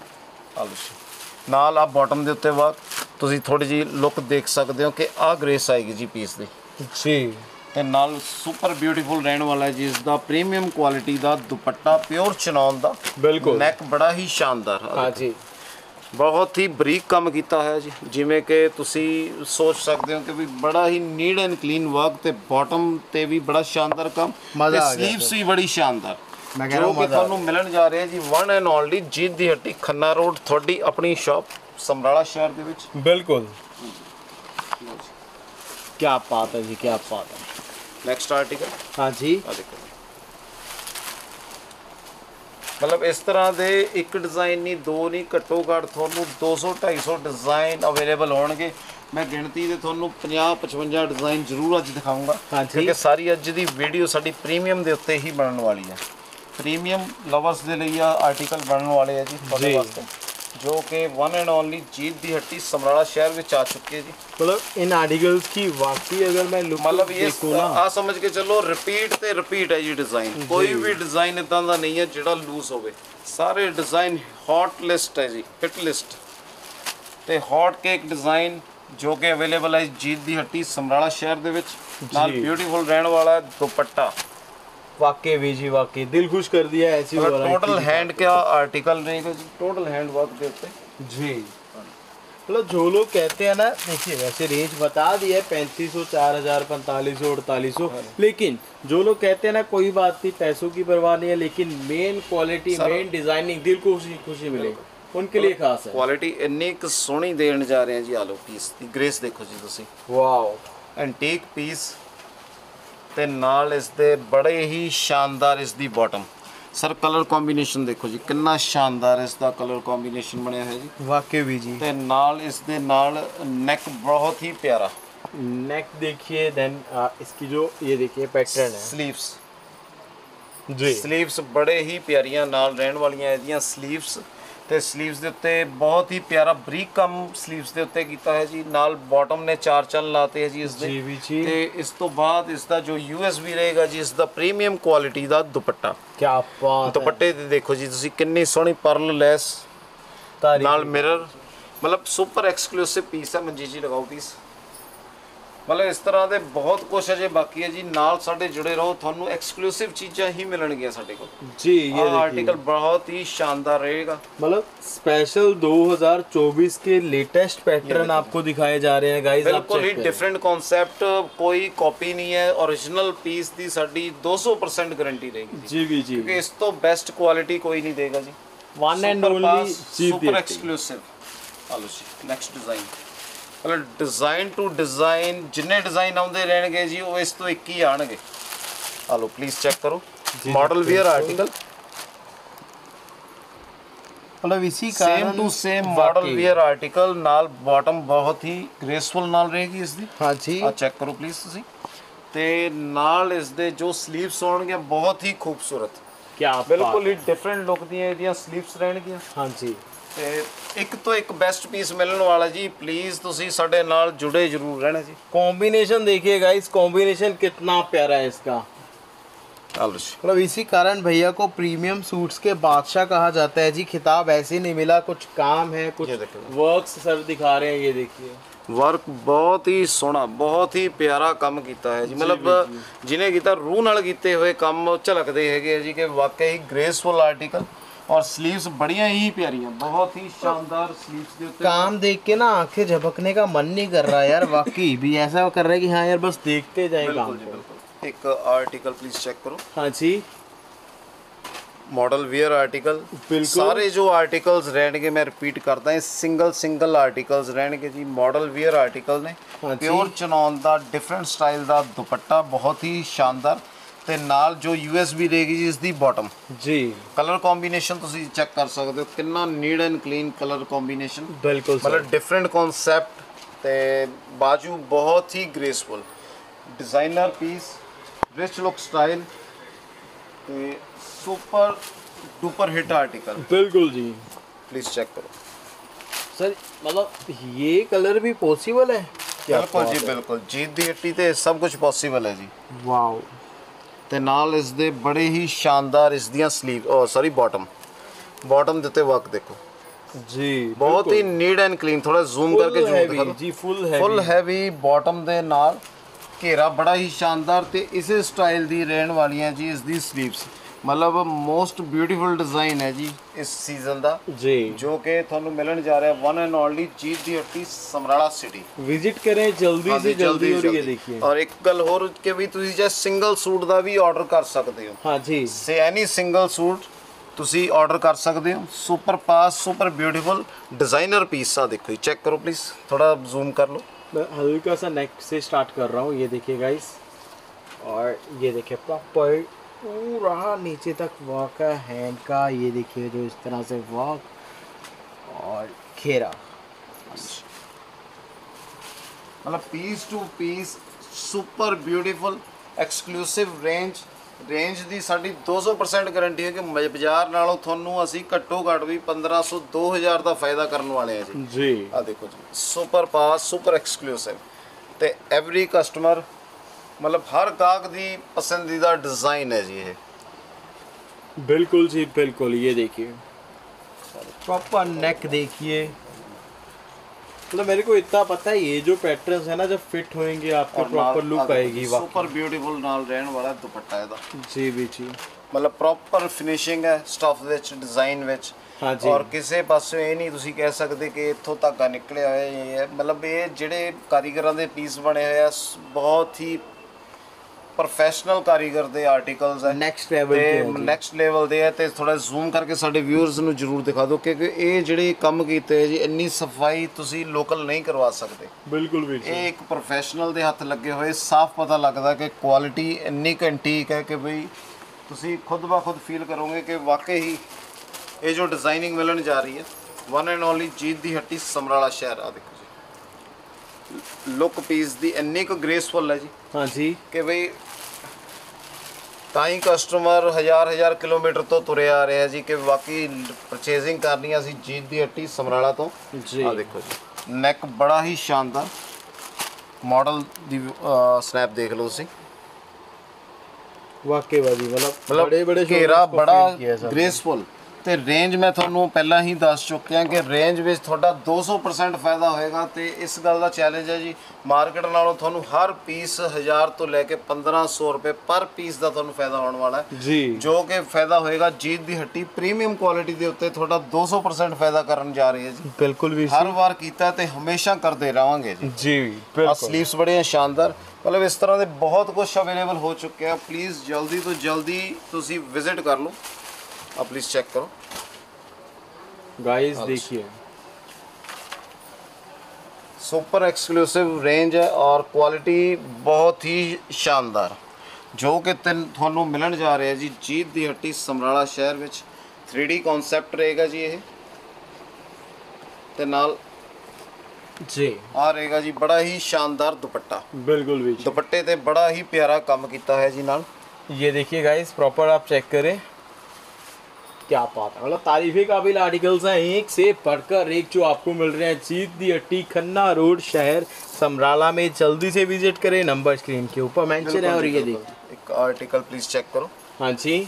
नाल आप बॉटम के उत्ते बाद तुसी थोड़ी जी लुक देख सकते हो कि आ ग्रेस आएगी जी पीस दी जी। ते नाल सुपर ब्यूटीफुल रहने वाला है जी। इसका प्रीमियम क्वालिटी का दुपट्टा प्योर चिनौन का, बिल्कुल नैक बड़ा ही शानदार। हाँ जी बहुत ही बरीक काम किया है जी, जिमें कि तुसी सोच सकते हो कि भी बड़ा ही नीट एंड क्लीन वर्क ते बॉटम ते भी बड़ा शानदार काम, स्लीव्स भी बड़ी शानदार। जो कि ਤੁਹਾਨੂੰ ਮਿਲਣ ਜਾ ਰਹੇ ਜੀ one and only Jeet the Hatti Khanna road ਤੁਹਾਡੀ ਆਪਣੀ ਸ਼ਾਪ ਸਮਰਾਲਾ ਸ਼ਹਿਰ ਦੇ ਵਿੱਚ। बिल्कुल क्या बात है जी, क्या बात है। नेक्स्ट आर्टिकल हाँ जी देखो मतलब इस तरह ਦੇ ਇੱਕ ਡਿਜ਼ਾਈਨ ਨਹੀਂ ਦੋ ਨਹੀਂ ਘੱਟੋ ਘੱਟ ਤੁਹਾਨੂੰ 200 250 ਡਿਜ਼ਾਈਨ ਅਵੇਲੇਬਲ ਹੋਣਗੇ। ਮੈਂ ਗਿਣਤੀ ਦੇ ਤੁਹਾਨੂੰ 50 55 ਡਿਜ਼ਾਈਨ ਜ਼ਰੂਰ ਅੱਜ ਦਿਖਾਊਂਗਾ ਕਿਉਂਕਿ ਸਾਰੀ ਅੱਜ ਦੀ ਵੀਡੀਓ ਸਾਡੀ ਪ੍ਰੀਮੀਅਮ ਦੇ ਉੱਤੇ ਹੀ ਬਣਨ ਵਾਲੀ ਹੈ। ਪ੍ਰੀਮੀਅਮ ਲਵਰਸ ਦੇ ਲਈ ਆ ਆਰਟੀਕਲ ਬਣਨ ਵਾਲੇ ਆ ਜੀ ਤੁਹਾਡੇ ਵਾਸਤੇ, जो कि वन एंड ओनली जीत दी हट्टी समराला शहर में आ चुकी है जी। मतलब इन आर्टिकल्स की वाकई अगर मैं लुक मतलब ये आ समझ के चलो रिपीट ते रिपीट है जी डिज़ाइन। कोई भी डिज़ाइन इदां दा नहीं है जिहड़ा लूज होवे, सारे डिज़ाइन हॉट लिस्ट है जी, हिट लिस्ट ते हॉट केक डिज़ाइन जो कि अवेलेबल है जीत दी हट्टी समराला शहर दे विच। नाल ब्यूटीफुल रहने वाला दुपट्टा वाकई भी जी, वाकई दिल खुश कर दिया ऐसी। टोटल हैंड का आर्टिकल रहेगा जी, टोटल हैंड वर्क के ऊपर जी। मतलब जो लोग कहते हैं ना, देखिए वैसे रेंज बता दिया है 3500 4000 4500 4800, लेकिन जो लोग कहते हैं ना कोई बात नहीं पैसों की परवाह नहीं है, लेकिन मेन क्वालिटी मेन डिजाइनिंग दिल को खुशी मिलेगी उनके लिए खास है। क्वालिटी इन्नी सोहनी देने जा रहे हैं जी। आलो पीस दी ग्रेस देखो जी तुसी, वाओ एंटीक पीस ते नाल इस दे बड़े ही शानदार इस दी बॉटम। सर कलर कॉम्बिनेशन देखो जी कितना शानदार इसका कलर कॉम्बिनेशन बनया है जी। वाकई भी जी। ते नाल इस दे नाल नेक बहुत ही प्यारा नेक देखिए, देन इसकी जो ये देखिए पैटर्न है स्लीव्स जी। स्लीव्स बड़े ही प्यारियां नाल रहने वालियां ਇਹਦੀਆਂ स्लीव्स ਤੇ स्लीव्स ਦੇ ਉੱਤੇ ਬਹੁਤ ਹੀ ਪਿਆਰਾ ਬਰੀਕ ਕੰਮ स्लीव्स ਦੇ ਉੱਤੇ ਕੀਤਾ ਹੈ ਜੀ। ਨਾਲ ਬਾਟਮ ਨੇ ਚਾਰ ਚੰਨ ਲਾਤੇ ਹੈ ਜੀ ਇਸ ਦੇ ਤੇ ਇਸ ਤੋਂ ਬਾਅਦ ਇਸ ਦਾ ਜੋ USB ਰਹੇਗਾ ਜੀ, ਇਸ ਦਾ ਪ੍ਰੀਮੀਅਮ ਕੁਆਲਿਟੀ ਦਾ ਦੁਪੱਟਾ। ਕੀ ਬਾਤ। ਦੁਪੱਟੇ ਤੇ ਦੇਖੋ ਜੀ ਤੁਸੀਂ ਕਿੰਨੀ ਸੋਹਣੀ ਪਰਲ ਲੈਸ ਨਾਲ ਮਿਰਰ, मतलब सुपर एक्सक्लूसिव पीस है। मंजीत जी लगाओ पीस। मतलब इस तरह के बहुत कुछ अजे बाकी है जी। नाल साडे जुड़े रहो, थानू एक्सक्लूसिव चीज़ां ही मिलणगियां साडे कोल जी। ये आर्टिकल बहुत ही शानदार रहेगा। मतलब स्पेशल 2024 के लेटेस्ट पैटर्न आपको दिखाए जा रहे हैं गाइस। बिल्कुल ही डिफरेंट कॉन्सेप्ट, कोई कॉपी नहीं है। ओरिजिनल पीस दी साडी 200% गारंटी रहेगी जी भी जी, क्योंकि इस तो बेस्ट क्वालिटी कोई नहीं देगा जी। One and only super exclusive. आलो जी नेक्स्ट डिजाइन, मतलब डिजाइन टू डिजाइन जिन्ने डिजाइन आउंदे रहणगे जी वो इस तो एक ही आणगे। आलो प्लीज चेक करो मॉडल वियर आर्टिकल, मतलब इसी same to same model wear article. नाल बॉटम बहुत ही ग्रेसफुल नाल रहेगी इस दी। हाँ जी आ चेक करो प्लीज तुसी। ते नाल इस दे जो स्लीव्स होणगे बहुत ही खूबसूरत, क्या बिल्कुल ही डिफरेंट लुक ਦੀਆਂ ਇਹਦੀਆਂ स्लीव्स ਰਹਿਣਗੀਆਂ। हाँ जी ਤੇ ਇੱਕ ਤੋਂ ਇੱਕ बेस्ट पीस मिलने वाला जी। प्लीज ਤੁਸੀਂ ਸਾਡੇ ਨਾਲ जुड़े जरूर रहना जी। कॉम्बिनेशन देखिए गाइस, कॉम्बिनेशन कितना प्यारा है इसका। मतलब इसी कारण भैया को प्रीमियम सूट्स के बादशाह कहा जाता है जी। खिताब ऐसे नहीं मिला, कुछ काम है, कुछ वर्क्स सर दिखा रहे हैं। ये देखिए वर्क बहुत ही सोहना, बहुत ही प्यारा काम किया है जी। मतलब जिन्हें किया रूह नाल कीते हुए काम झलकते हैं जी कि वाकई ग्रेसफुल आर्टिकल। और स्लीव्स बढ़िया ही प्यारियां, बहुत ही शानदार स्लीव्स के ऊपर काम देख के ना आंखें झपकने का मन नहीं कर रहा यार, वाकई भी ऐसा कर रहा है कि हाँ यार बस देखते जाए काम को। बिल्कुल। एक आर्टिकल प्लीज चेक करो। हाँ जी, मॉडल वियर आर्टिकल, सारे जो आर्टिकल्स रहने मैं रिपीट करता है, सिंगल आर्टिकल्स रहने जी, मॉडल वियर आर्टिकल ने। प्योर चनौन का डिफरेंट स्टाइल का दुपट्टा, बहुत ही शानदार, ਤੇ ਨਾਲ ਜੋ USB ਰਹੇਗੀ ਜੀ ਇਸ ਦੀ ਬਾਟਮ ਜੀ। ਕਲਰ ਕੰਬੀਨੇਸ਼ਨ ਤੁਸੀਂ ਚੈੱਕ ਕਰ ਸਕਦੇ ਹੋ, ਕਿੰਨਾ neat and clean colour combination, ਬਿਲਕੁਲ ਮਤਲਬ ਡਿਫਰੈਂਟ ਕਨਸੈਪਟ, ਤੇ ਬਾਜੂ ਬਹੁਤ ਹੀ graceful designer piece, rich look style, super duper hit article. बिल्कुल जी, प्लीज चेक करो सर। मतलब ये कलर भी पॉसिबल है? बिल्कुल जी बिल्कुल, जीत दी हट्टी ते सब कुछ पॉसिबल है जी। वाओ। ਤੇ ਨਾਲ ਇਸ ਦੇ ਬੜੇ ਹੀ ਸ਼ਾਨਦਾਰ ਇਸ ਦੀਆਂ ਸਲੀਵ ਸੌਰੀ ਬਾਟਮ ਦੇ ਉੱਤੇ ਵਰਕ ਦੇਖੋ ਜੀ, ਬਹੁਤ ਹੀ ਨੀਟ ਐਂਡ ਕਲੀਨ। ਥੋੜਾ ਜ਼ੂਮ ਕਰਕੇ ਜ਼ੂਮ ਦਿਖਾ ਦਿਓ ਜੀ। ਫੁੱਲ ਹੈਵੀ ਬਾਟਮ ਦੇ ਨਾਲ ਘੇਰਾ ਬੜਾ ਹੀ ਸ਼ਾਨਦਾਰ, ਤੇ ਇਸੇ ਸਟਾਈਲ ਦੀ ਰਹਿਣ ਵਾਲੀਆਂ ਜੀ ਇਸ ਦੀ ਸਲੀਵਸ। मतलब मोस्ट ब्यूटीफुल डिज़ाइन है जी इस सीजन का जी, जो कि थानू मिलन जा रहा है one and only Jeet the Hatti Samrala city. Visit करें जल्दी से जल्दी। और ये देखिए, और एक गल होर कि भी तुसी जे सिंगल सूट का भी ऑर्डर कर सकते हो। हाँ जी, से एनी सिंगल सूट तुसी ऑर्डर कर सकते हो। Super pass, super beautiful designer piece. सा देखो, चेक करो प्लीज़, थोड़ा जूम कर लो। मैं हल्का सा नेक से स्टार्ट कर रहा हूँ, ये देखिए गाइस, और ये देखिए प्रॉपर पूरा नीचे तक वर्क है हैंड का। ये देखिए जो इस तरह से वर्क और घेरा, मतलब piece to piece super beautiful exclusive range ਦੀ ਸਾਡੀ 200% ਗਾਰੰਟੀ ਹੈ ਕਿ ਬਾਜ਼ਾਰ ਨਾਲੋਂ ਤੁਹਾਨੂੰ ਅਸੀਂ ਘੱਟੋ ਘੱਟ ਵੀ 1500 2000 ਦਾ ਫਾਇਦਾ ਕਰਨ ਵਾਲੇ ਆ ਜੀ। ਜੀ ਆ ਦੇਖੋ ਜੀ, ਸੁਪਰ ਪਾਸ, ਸੁਪਰ ਐਕਸਕਲੂਸਿਵ, ਤੇ ਐਵਰੀ ਕਸਟਮਰ मतलब हर गाहक दी पसंदीदा डिज़ाइन है जी ये। बिल्कुल जी बिल्कुल। ये देखिए प्रॉपर नेक देखिए, मतलब मेरे को इतना पता है ये जो पैटर्न्स है ना जब फिट होंगे आपको प्रॉपर लुक आएगी। सुपर ब्यूटीफुल नाल रहने वाला दुपट्टा है जी भी जी, मतलब प्रॉपर फिनिशिंग है स्टफ विच, डिज़ाइन विच। हाँ जी, और किसी पासों ये नहीं तुसी कह सकते कि इत्थों धागा निकलिया होया ये है। मतलब ये जिहड़े कारीगरां दे पीस बने हुए बहुत ही प्रोफेशनल कारीगर दे आर्टिकल्स है, नेक्स्ट लेवल दे है। ते थोड़ा जूम करके साडे व्यूअर्स नूं जरूर दिखा दो कि ये जिहड़े काम कीते जी इन्नी सफाई तुसी लोकल नहीं करवा सकते। बिल्कुल भी ये एक प्रोफेशनल दे हत्थ लगे हुए, साफ पता लगता कि क्वालिटी इन्नी एंटीक है कि भाई तुसी खुद ब खुद फील करोगे कि वाकई ही ये जो डिज़ाइनिंग मिलन जा रही है वन एंड ओनली जीत दी हट्टी समराला शहर। आ देखो जी, लुक पीस दी इन्नी को ग्रेसफुल है जी। हाँ जी, कि भाई ताई कस्टमर हज़ार किलोमीटर तो तुरे आ रहे हैं जी कि वाकई परचेजिंग करनी है जीत दी हट्टी समराला तो जी। आ देखो जी, नैक बड़ा ही शानदार, मॉडल दी स्नैप देख लो तुसी, वाकई भाजी मतलब बड़े घेरा बड़ा ग्रेसफुल। ਤੇ ਰੇਂਜ ਮੈਂ ਤੁਹਾਨੂੰ ਪਹਿਲਾਂ ਹੀ ਦੱਸ ਚੁੱਕਿਆ ਕਿ ਰੇਂਜ ਵਿੱਚ ਤੁਹਾਡਾ 200% ਫਾਇਦਾ ਹੋਏਗਾ। ਤੇ ਇਸ ਗੱਲ ਦਾ ਚੈਲੰਜ ਹੈ ਜੀ, ਮਾਰਕੀਟ ਨਾਲੋਂ ਤੁਹਾਨੂੰ ਹਰ ਪੀਸ 1000 ਤੋਂ ਲੈ ਕੇ 1500 ਰੁਪਏ ਪਰ ਪੀਸ ਦਾ ਤੁਹਾਨੂੰ ਫਾਇਦਾ ਹੋਣ ਵਾਲਾ ਹੈ ਜੀ, ਜੋ ਕਿ ਫਾਇਦਾ ਹੋਏਗਾ ਜੀਤ ਦੀ ਹੱਟੀ ਪ੍ਰੀਮੀਅਮ ਕੁਆਲਿਟੀ ਦੇ ਉੱਤੇ ਤੁਹਾਡਾ 200% ਫਾਇਦਾ ਕਰਨ ਜਾ ਰਹੀ ਹੈ ਜੀ। ਬਿਲਕੁਲ ਵੀ ਹਰ ਵਾਰ ਕੀਤਾ ਤੇ ਹਮੇਸ਼ਾ ਕਰਦੇ ਰਹਾਂਗੇ ਜੀ। ਜੀ ਬਿਲਕੁਲ। ਸਲੀਵਸ ਬੜੇ ਸ਼ਾਨਦਾਰ, मतलब इस तरह के बहुत कुछ अवेलेबल हो चुके हैं। प्लीज़ जल्दी तो जल्दी तुसी विजिट कर लो। आप प्लीज़ चेक करो गाइस, देखिए सुपर एक्सक्लूसिव रेंज है और क्वालिटी बहुत ही शानदार, जो कि थानू मिलन जा रहा है जी जीत दी हट्टी समराला शहर विच। 3D कॉन्सैप्ट रहेगा जी ये, ते नाल जी आ रहेगा जी बड़ा ही शानदार दुपट्टा। बिल्कुल भी, दुपट्टे ते बड़ा ही प्यारा काम किया है जी नाल। ये देखिए गाइस, प्रॉपर आप चेक करें, क्या बात है, मतलब तारीफे काबिल आर्टिकल्स हैं एक से बढ़कर एक जो आपको मिल रहे हैं जीत दी हट्टी खन्ना रोड शहर समराला में। जल्दी से विजिट करें, नंबर स्क्रीन के ऊपर मेंशन है। और ये देखिए एक आर्टिकल प्लीज चेक करो। हाँ जी,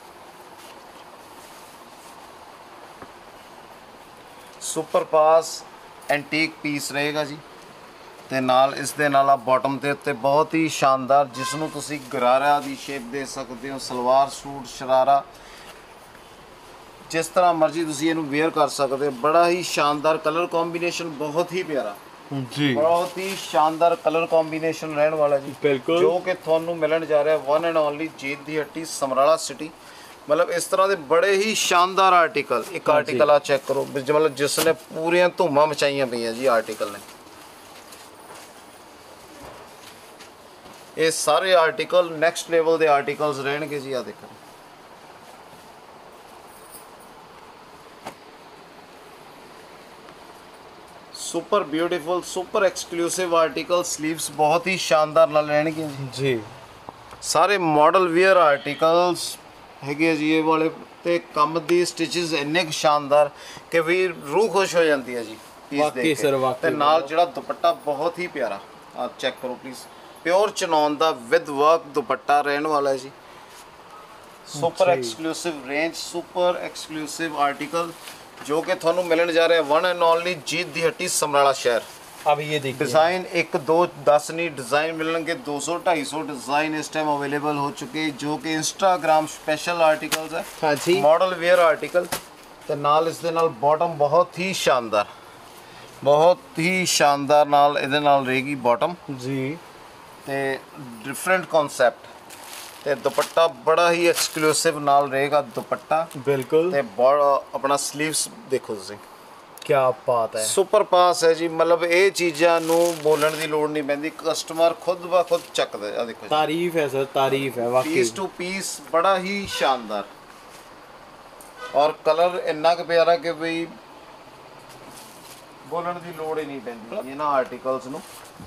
सुपर पास एंटीक पीस रहेगा जी, ਤੇ ਨਾਲ ਇਸ ਦੇ ਨਾਲ ਆ ਬਾਟਮ ਦੇ ਉੱਤੇ ਬਹੁਤ ਹੀ ਸ਼ਾਨਦਾਰ, ਜਿਸ ਨੂੰ ਤੁਸੀਂ ਗਰਾਰਾ ਦੀ ਸ਼ੇਪ ਦੇ ਸਕਦੇ ਹੋ, ਸਲਵਾਰ ਸੂਟ ਸ਼ਰਾਰਾ ਜਿਸ ਤਰ੍ਹਾਂ ਮਰਜ਼ੀ ਤੁਸੀਂ ਇਹਨੂੰ ਵੇਅਰ ਕਰ ਸਕਦੇ ਹੋ। ਬੜਾ ਹੀ ਸ਼ਾਨਦਾਰ ਕਲਰ ਕੰਬੀਨੇਸ਼ਨ, ਬਹੁਤ ਹੀ ਪਿਆਰਾ ਜੀ, ਬਹੁਤ ਹੀ ਸ਼ਾਨਦਾਰ ਕਲਰ ਕੰਬੀਨੇਸ਼ਨ ਰਹਿਣ ਵਾਲਾ ਜੀ, ਬਿਲਕੁਲ ਜੋ ਕਿ ਤੁਹਾਨੂੰ ਮਿਲਣ ਜਾ ਰਿਹਾ one and only Jeet Di Hatti Samrala city. ਮਤਲਬ ਇਸ ਤਰ੍ਹਾਂ ਦੇ ਬੜੇ ਹੀ ਸ਼ਾਨਦਾਰ ਆਰਟੀਕਲ, ਇੱਕ ਆਰਟੀਕਲ ਆ ਚੈੱਕ ਕਰੋ, ਮਤਲਬ ਜਿਸ ਨੇ ਪੂਰੀਆਂ ਧੂਮਾਂ ਮਚਾਈਆਂ ਪਈਆਂ ਜੀ ਆਰਟੀਕਲ ਨੇ। ਇਹ ਸਾਰੇ ਆਰਟੀਕਲ ਨੈਕਸਟ ਲੈਵਲ ਦੇ ਆਰਟੀਕਲਸ ਰਹਿਣਗੇ ਜੀ। ਆ ਦੇਖੋ super beautiful, super exclusive article, sleeves ਬਹੁਤ ਹੀ ਸ਼ਾਨਦਾਰ ਨਾਲ ਰਹਿਣਗੇ ਜੀ। ਸਾਰੇ ਮਾਡਲ ਵੇਅਰ ਆਰਟੀਕਲਸ ਹੈਗੇ ਜੀ ਇਹ ਵਾਲੇ, ਤੇ ਕੰਮ ਦੀ ਸਟਿਚਸ ਇੰਨੇ ਸ਼ਾਨਦਾਰ ਕਿ ਵੀ ਰੂਹ ਖੁਸ਼ ਹੋ ਜਾਂਦੀ ਹੈ ਜੀ ਪੀਸ ਦੇਖ ਕੇ। ਤੇ ਨਾਲ ਜਿਹੜਾ ਦੁਪੱਟਾ ਬਹੁਤ ਹੀ ਪਿਆਰਾ, ਆ ਚੈੱਕ ਕਰੋ ਪਲੀਜ਼, ਪਿਓਰ ਚਨੌਨ ਦਾ ਵਿਦ ਵਰਕ ਦੁਪੱਟਾ ਰਹਿਣ ਵਾਲਾ ਹੈ ਜੀ। Super exclusive range, super exclusive article, जो कि ਤੁਹਾਨੂੰ ਮਿਲਣ ਜਾ ਰਿਹਾ वन एंड ओनली जीत दी हट्टी समराला शहर। अब ये देखिए डिज़ाइन 1 2 10 नहीं डिज़ाइन मिलेंगे, 200 250 डिज़ाइन इस टाइम अवेलेबल हो चुके, जो कि इंस्टाग्राम स्पेशल आर्टिकल्स है। हाँ जी, मॉडल वेयर आर्टिकल ਤੇ ਨਾਲ ਇਸ ਦੇ ਨਾਲ ਬਾਟਮ ਬਹੁਤ ਹੀ ਸ਼ਾਨਦਾਰ, ਬਹੁਤ ਹੀ ਸ਼ਾਨਦਾਰ ਨਾਲ ਇਹਦੇ ਨਾਲ ਰਹੇਗੀ ਬਾਟਮ ਜੀ। ਤੇ ਡਿਫਰੈਂਟ ਕਨਸੈਪਟ, ਤੇ ਦੁਪੱਟਾ ਬੜਾ ਹੀ ਐਕਸਕਲੂਸਿਵ ਨਾਲ ਰਹੇਗਾ ਦੁਪੱਟਾ, ਬਿਲਕੁਲ। ਤੇ ਆਪਣਾ ਸਲੀਵਸ ਦੇਖੋ ਤੁਸੀਂ, ਕੀ ਬਾਤ ਹੈ, ਸੁਪਰ ਪਾਸ ਹੈ ਜੀ। ਮਤਲਬ ਇਹ ਚੀਜ਼ਾਂ ਨੂੰ ਬੋਲਣ ਦੀ ਲੋੜ ਨਹੀਂ ਪੈਂਦੀ, ਕਸਟਮਰ ਖੁਦ ਬ ਖੁਦ ਚੱਕਦਾ। ਆ ਦੇਖੋ ਤਾਰੀਫ ਹੈ ਸਰ, ਤਾਰੀਫ ਹੈ ਵਾਕਈ। ਪੀਸ ਟੂ ਪੀਸ ਬੜਾ ਹੀ ਸ਼ਾਨਦਾਰ, ਔਰ ਕਲਰ ਇੰਨਾ ਕੁ ਪਿਆਰਾ ਕਿ ਬਈ ਬੋਲਣ ਦੀ ਲੋੜ ਹੀ ਨਹੀਂ ਪੈਂਦੀ ਇਹਨਾਂ ਆਰਟੀਕल्स ਨੂੰ।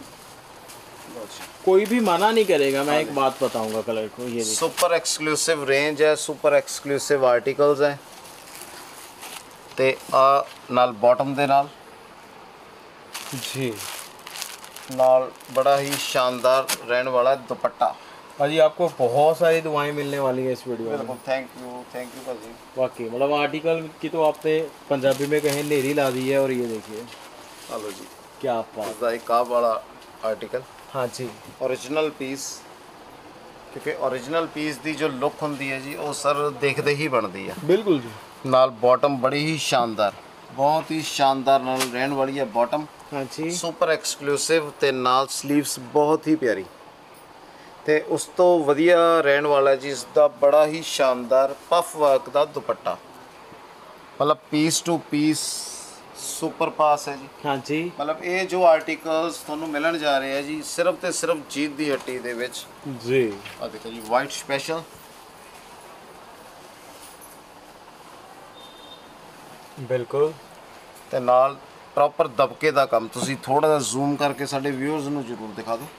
कोई भी मना नहीं करेगा। मैं एक बात बताऊंगा कलर को, ये सुपर एक्सक्लूसिव रेंज है, सुपर एक्सक्लूसिव आर्टिकल्स हैं। ते आ नाल बॉटम दे नाल जी, नाल बड़ा ही शानदार रहने वाला दुपट्टा। भाजी आपको बहुत सारी दुआएं मिलने वाली है इस वीडियो में। बिल्कुल, थैंक यू भाजी। वाकई मतलब आर्टिकल की तो आपने पंजाबी में कहीं नेरी ला दी है। और ये देखिए, हेलो जी, क्या बात, एक आप वाला आर्टिकल, हाँ जी, ओरिजिनल पीस, क्योंकि ओरिजिनल पीस दी जो लुक होंदी है जी वो सर देखते ही बनती है। बिल्कुल जी। नाल बॉटम बड़ी ही शानदार, बहुत ही शानदार नाल रहन वाली है बॉटम। हाँ जी, सुपर एक्सक्लूसिव ते नाल स्लीव्स बहुत ही प्यारी, ते उस तो वधिया रहन वाला जी इसका बड़ा ही शानदार पफ वर्क का दुपट्टा। मतलब piece to piece super pass है जी। हाँ जी, मतलब ये जो आर्टिकल्स ਤੁਹਾਨੂੰ ਮਿਲਣ ਜਾ ਰਹੇ ਆ ਜੀ ਸਿਰਫ ਤੇ ਸਿਰਫ ਜੀਤ ਦੀ ਹੱਟੀ ਦੇ ਵਿੱਚ जी। ਆ ਦੇਖੋ ਜੀ, ਵਾਈਟ ਸਪੈਸ਼ਲ, बिल्कुल। ਤੇ ਨਾਲ ਪ੍ਰੋਪਰ ਦਬਕੇ ਦਾ ਕੰਮ। ਤੁਸੀਂ ਥੋੜਾ ਜਿਹਾ ਜ਼ੂਮ ਕਰਕੇ ਸਾਡੇ ਵਿਊਅਰਸ ਨੂੰ ਜ਼ਰੂਰ ਦਿਖਾ ਦਿਓ।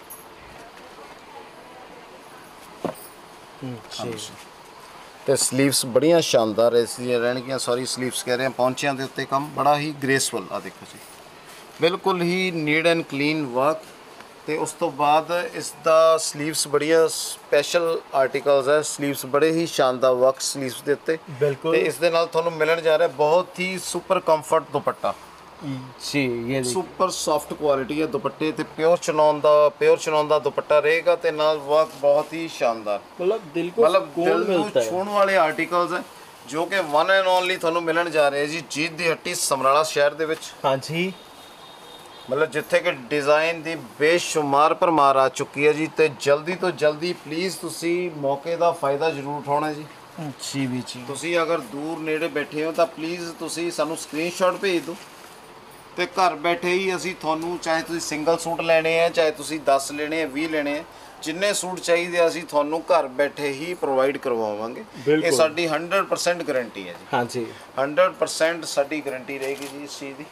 जी, ਤੇ ਸਲੀਵਸ ਬੜੀਆਂ ਸ਼ਾਨਦਾਰ ਇਸ ਦੀਆਂ ਰਹਿਣਗੀਆਂ। ਸੌਰੀ ਸਲੀਵਸ ਕਹਿ ਰਹੇ ਹਾਂ, ਪੌਂਚਿਆਂ ਦੇ ਉੱਤੇ ਕੰਮ ਬੜਾ ਹੀ ਗ੍ਰੇਸਫੁਲ। ਆ ਦੇਖੋ ਜੀ, ਬਿਲਕੁਲ ਹੀ ਨੀਟ ਐਂਡ ਕਲੀਨ ਵਰਕ। ਤੇ ਉਸ ਤੋਂ ਬਾਅਦ ਇਸ ਦਾ ਸਲੀਵਸ ਬੜੀਆਂ ਸਪੈਸ਼ਲ ਆਰਟੀਕਲਸ ਹੈ, ਸਲੀਵਸ ਬੜੇ ਹੀ ਸ਼ਾਨਦਾਰ ਵਰਕ ਸਲੀਵਸ ਦੇ ਉੱਤੇ। बिल्कुल ਤੇ ਇਸ ਦੇ ਨਾਲ ਤੁਹਾਨੂੰ ਮਿਲਣ ਜਾ ਰਿਹਾ ਬਹੁਤ ਹੀ ਸੁਪਰ ਕੰਫਰਟ ਦੁਪੱਟਾ। जी, ये देखिए, ਸੁਪਰ ਸੌਫਟ ਕੁਆਲਿਟੀ ਹੈ ਦੁਪੱਟੇ ਤੇ, ਪਿਓਰ ਚਨੌਨ ਦਾ ਦੁਪੱਟਾ ਰਹੇਗਾ ਤੇ ਨਾਲ ਵਰਕ ਬਹੁਤ ਹੀ ਸ਼ਾਨਦਾਰ। मतलब दिल को मतलब सुकून दिल ਨੂੰ मिलता है। ਛੂਹਣ ਵਾਲੇ ਆਰਟੀਕਲਸ ਹੈ, ਜੋ ਕਿ ਵਨ ਐਂਡ ਓਨਲੀ ਤੁਹਾਨੂੰ ਮਿਲਣ ਜਾ ਰਹੇ ਜੀ ਜੀਤ ਦੀ ਹੱਟੀ ਸਮਰਾਲਾ ਸ਼ਹਿਰ ਦੇ ਵਿੱਚ। हाँ जी, ਮਤਲਬ ਜਿੱਥੇ ਕਿ ਡਿਜ਼ਾਈਨ ਦੀ ਬੇਸ਼ੁਮਾਰ ਭਰਮਾਰ ਆ ਚੁੱਕੀ ਹੈ ਜੀ। ਤੇ ਜਲਦੀ ਤੋਂ ਜਲਦੀ ਪਲੀਜ਼ ਤੁਸੀਂ ਮੌਕੇ ਦਾ ਫਾਇਦਾ ਜ਼ਰੂਰ ਉਠਾਉਣਾ ਜੀ। जी भी जी। ਤੁਸੀਂ ਅਗਰ ਦੂਰ ਨੇੜੇ ਬੈਠੇ ਹੋ ਤਾਂ ਪਲੀਜ਼ ਤੁਸੀਂ ਸਾਨੂੰ ਸਕਰੀਨਸ਼ਾਟ ਭੇਜ ਦਿਓ, ਤੇ ਘਰ ਬੈਠੇ ਹੀ ਅਸੀਂ ਤੁਹਾਨੂੰ, ਚਾਹੇ ਤੁਸੀਂ ਸਿੰਗਲ ਸੂਟ ਲੈਣੇ ਆ, ਚਾਹੇ ਤੁਸੀਂ 10 ਲੈਣੇ ਆ, 20 ਲੈਣੇ ਆ, ਜਿੰਨੇ ਸੂਟ ਚਾਹੀਦੇ ਅਸੀਂ ਤੁਹਾਨੂੰ ਘਰ ਬੈਠੇ ਹੀ ਪ੍ਰੋਵਾਈਡ ਕਰਵਾਵਾਂਗੇ। ਇਹ ਸਾਡੀ 100% ਗਾਰੰਟੀ ਹੈ ਜੀ। हाँ जी, 100% ਸਾਡੀ ਗਾਰੰਟੀ ਰਹੇਗੀ ਜੀ ਇਸ ਚੀਜ਼ ਦੀ।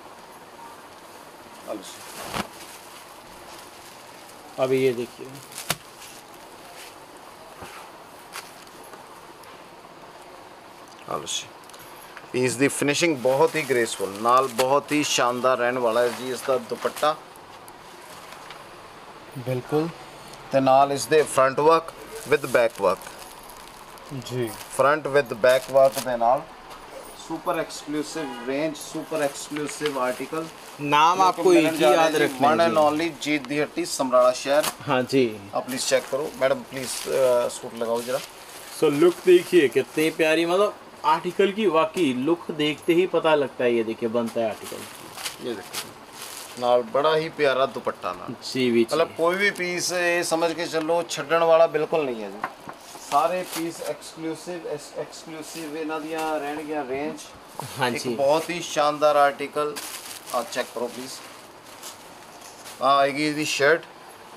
अभी ये देखिए, पीस ਦੀ ਫਿਨਿਸ਼ਿੰਗ ਬਹੁਤ ਹੀ ਗ੍ਰੇਸਫੁਲ ਨਾਲ ਬਹੁਤ ਹੀ ਸ਼ਾਨਦਾਰ ਰਹਿਣ ਵਾਲਾ ਹੈ ਜੀ ਇਸ ਦਾ ਦੁਪੱਟਾ। बिल्कुल ਤੇ ਨਾਲ ਇਸ ਦੇ front work with back work. जी, फ्रंट विद बैक वर्क ਦੇ ਨਾਲ super exclusive range, super exclusive article. नाम आपको एक ही याद रखना वन है एंड ओनली जीत दी हट्टी समराला शहर। हाँ जी। आप प्लीज चेक करो मैडम, प्लीज सूट लगाओ जरा। सो लुक देखिए कितनी प्यारी, मतलब आर्टिकल की वाकई लुक देखते ही पता लगता है। ये देखिए बनता है आर्टिकल, ये देखो नाल बड़ा ही प्यारा दुपट्टा नाल जी भी, मतलब कोई भी पीस ये समझ के चलो छड्डण वाला बिल्कुल नहीं है जी। सारे पीस एक्सक्लूसिव इन्हां दियां रहणगीਆਂ रेंज। हाँ एक जी, बहुत ही शानदार आर्टिकल आप चेक करो प्लीज। आएगी इसकी शर्ट,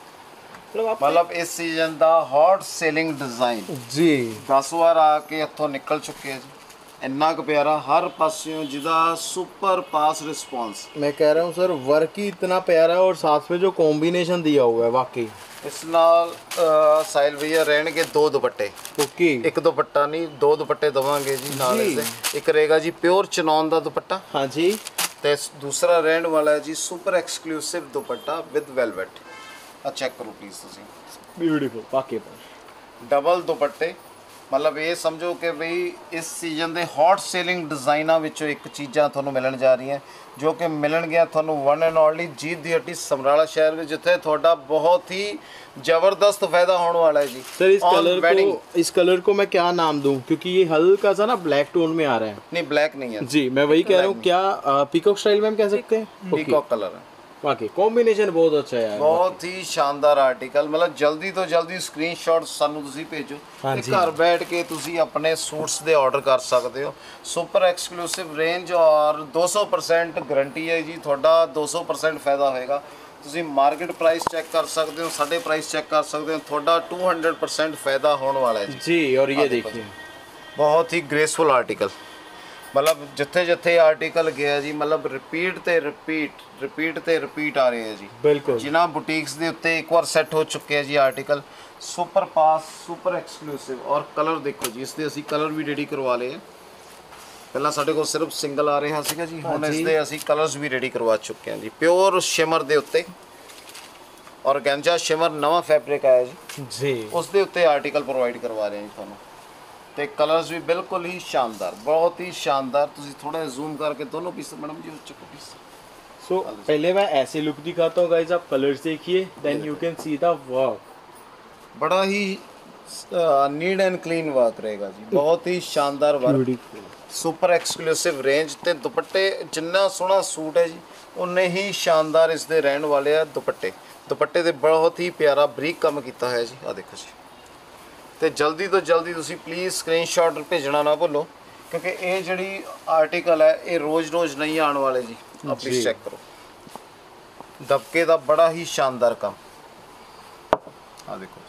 मतलब इस सीजन ਦਾ ਹੌਟ ਸੇਲਿੰਗ ਡਿਜ਼ਾਈਨ जी 10 ਵਾਰ ਆ ਕੇ ਇੱਥੋਂ ਨਿਕਲ ਚੁੱਕੇ ਆ ਜੀ। ਇੰਨਾ ਕੁ ਪਿਆਰਾ ਹਰ ਪਾਸਿਓਂ ਜਿਹਦਾ सुपर पास रिस्पांस। मैं कह रहा हूँ सर वर्क ही इतना प्यारा है और साथ में जो कॉम्बिनेशन दिया हुआ है वाकई। ਇਸ ਨਾਲ ਸਾਇਲ ਭਈਆ ਰਹਿਣਗੇ 2 ਦੁਪੱਟੇ। ओके, ਇੱਕ ਦੁਪੱਟਾ ਨਹੀਂ 2 ਦੁਪੱਟੇ ਦਵਾਂਗੇ ਜੀ ਨਾਲ ਜੀ। ਇਸਦੇ। ਇੱਕ ਰਹੇਗਾ ਜੀ ਪਿਓਰ ਚਨੌਨ ਦਾ ਦੁਪੱਟਾ हाँ जी, ਤੇ ਦੂਸਰਾ ਰਹਿਣ ਵਾਲਾ ਹੈ ਜੀ super exclusive dupatta with velvet. ਆ ਚੈੱਕ ਕਰੋ ਪਲੀਜ਼ ਤੁਸੀਂ, ब्यूटीफुल वाकई। ਡਬਲ ਦੁਪੱਟੇ। ਮਤਲਬ ਇਹ ਸਮਝੋ ਕਿ ਬਈ ਇਸ ਸੀਜ਼ਨ ਦੇ ਹੌਟ ਸੇਲਿੰਗ ਡਿਜ਼ਾਈਨਾਂ ਵਿੱਚੋਂ ਇੱਕ ਚੀਜ਼ਾਂ ਤੁਹਾਨੂੰ ਮਿਲਣ ਜਾ ਰਹੀਆਂ, ਜੋ ਕਿ ਮਿਲਣਗੀਆਂ ਤੁਹਾਨੂੰ one and only Jeet Di Hatti Samrala ਸ਼ਹਿਰ ਵਿੱਚ, ਜਿੱਥੇ ਤੁਹਾਡਾ ਬਹੁਤ ਹੀ ਜ਼ਬਰਦस्त फायदा होने वाला है जी। सर इस कलर को मैं क्या नाम दूं, क्योंकि ये हल्का सा ना ब्लैक टोन में आ रहा है। नहीं ब्लैक नहीं है जी, मैं वही कह रहा हूँ, क्या पीकॉक स्टाइल में हम कह सकते हैं? पीकॉक कलर है वाकई कॉम्बिनेशन बहुत अच्छा है यार, बहुत ही शानदार आर्टिकल। मतलब जल्दी तो जल्दी स्क्रीनशॉट सानू तुसी भेजो ते घर बैठ के तुसी अपने सूट्स दे ऑर्डर कर सकते हो। सुपर एक्सक्लूसिव रेंज और 200% गारंटी है जी। थोड़ा 200% फायदा होएगा। तुसी मार्केट प्राइस चेक कर सकते हो, साडे प्राइस चेक कर सकते हो, थोड़ा 200% फायदा होने वाला है जी। और ये देखिए बहुत ही ग्रेसफुल आर्टिकल। मतलब जिथे जिथे आर्टिकल गया जी, मतलब रिपीट ते रिपीट आ रहे हैं जी। बिल्कुल, जिन्हां बुटीक्स दे उत्ते एक बार सेट हो चुके हैं जी article. Super pass super exclusive. और कलर देखो जी, इसके असी कलर भी रेडी करवा लए हैं। पहला साडे कोल सिर्फ सिंगल आ रहा सीगा जी, हुण इसदे असी कलर्स भी रेडी करवा चुके हैं जी। प्योर शिमर दे उत्ते ऑर्गेंजा शिमर नवा फैब्रिक आया जी, उस दे उत्ते आर्टिकल प्रोवाइड करवा रहे हैं जी तुहानूं। ते कलर्स भी बिल्कुल ही शानदार, बहुत ही शानदार। तुसी थोड़ा जूम करके दोनों पीस मैडम जी चेक पीस। सो पहले मैं ऐसे लुक दिखाता हूँ गाइस, आप कलर्स देखिए, then you can see the work. बड़ा ही नीट एंड क्लीन वर्क रहेगा जी, बहुत ही शानदार वर्क। सुपर एक्सक्लूसिव रेंज ते दुपट्टे जिन्ना सोहना सूट है जी, उन्ने ही शानदार इसदे रहन वाले आ दुपट्टे। दुपट्टे ते बहुत ही प्यारा बरीक काम कीता है जी। आ देखो जी, तो जल्दी तो जल्दी तुसी प्लीज़ स्क्रीनशॉट भेजना ना भूलो, क्योंकि ये जी आर्टिकल है ये रोज़ रोज़ नहीं आने वाले जी। आप प्लीज़ चेक करो, दबके का बड़ा ही शानदार काम। आ देखो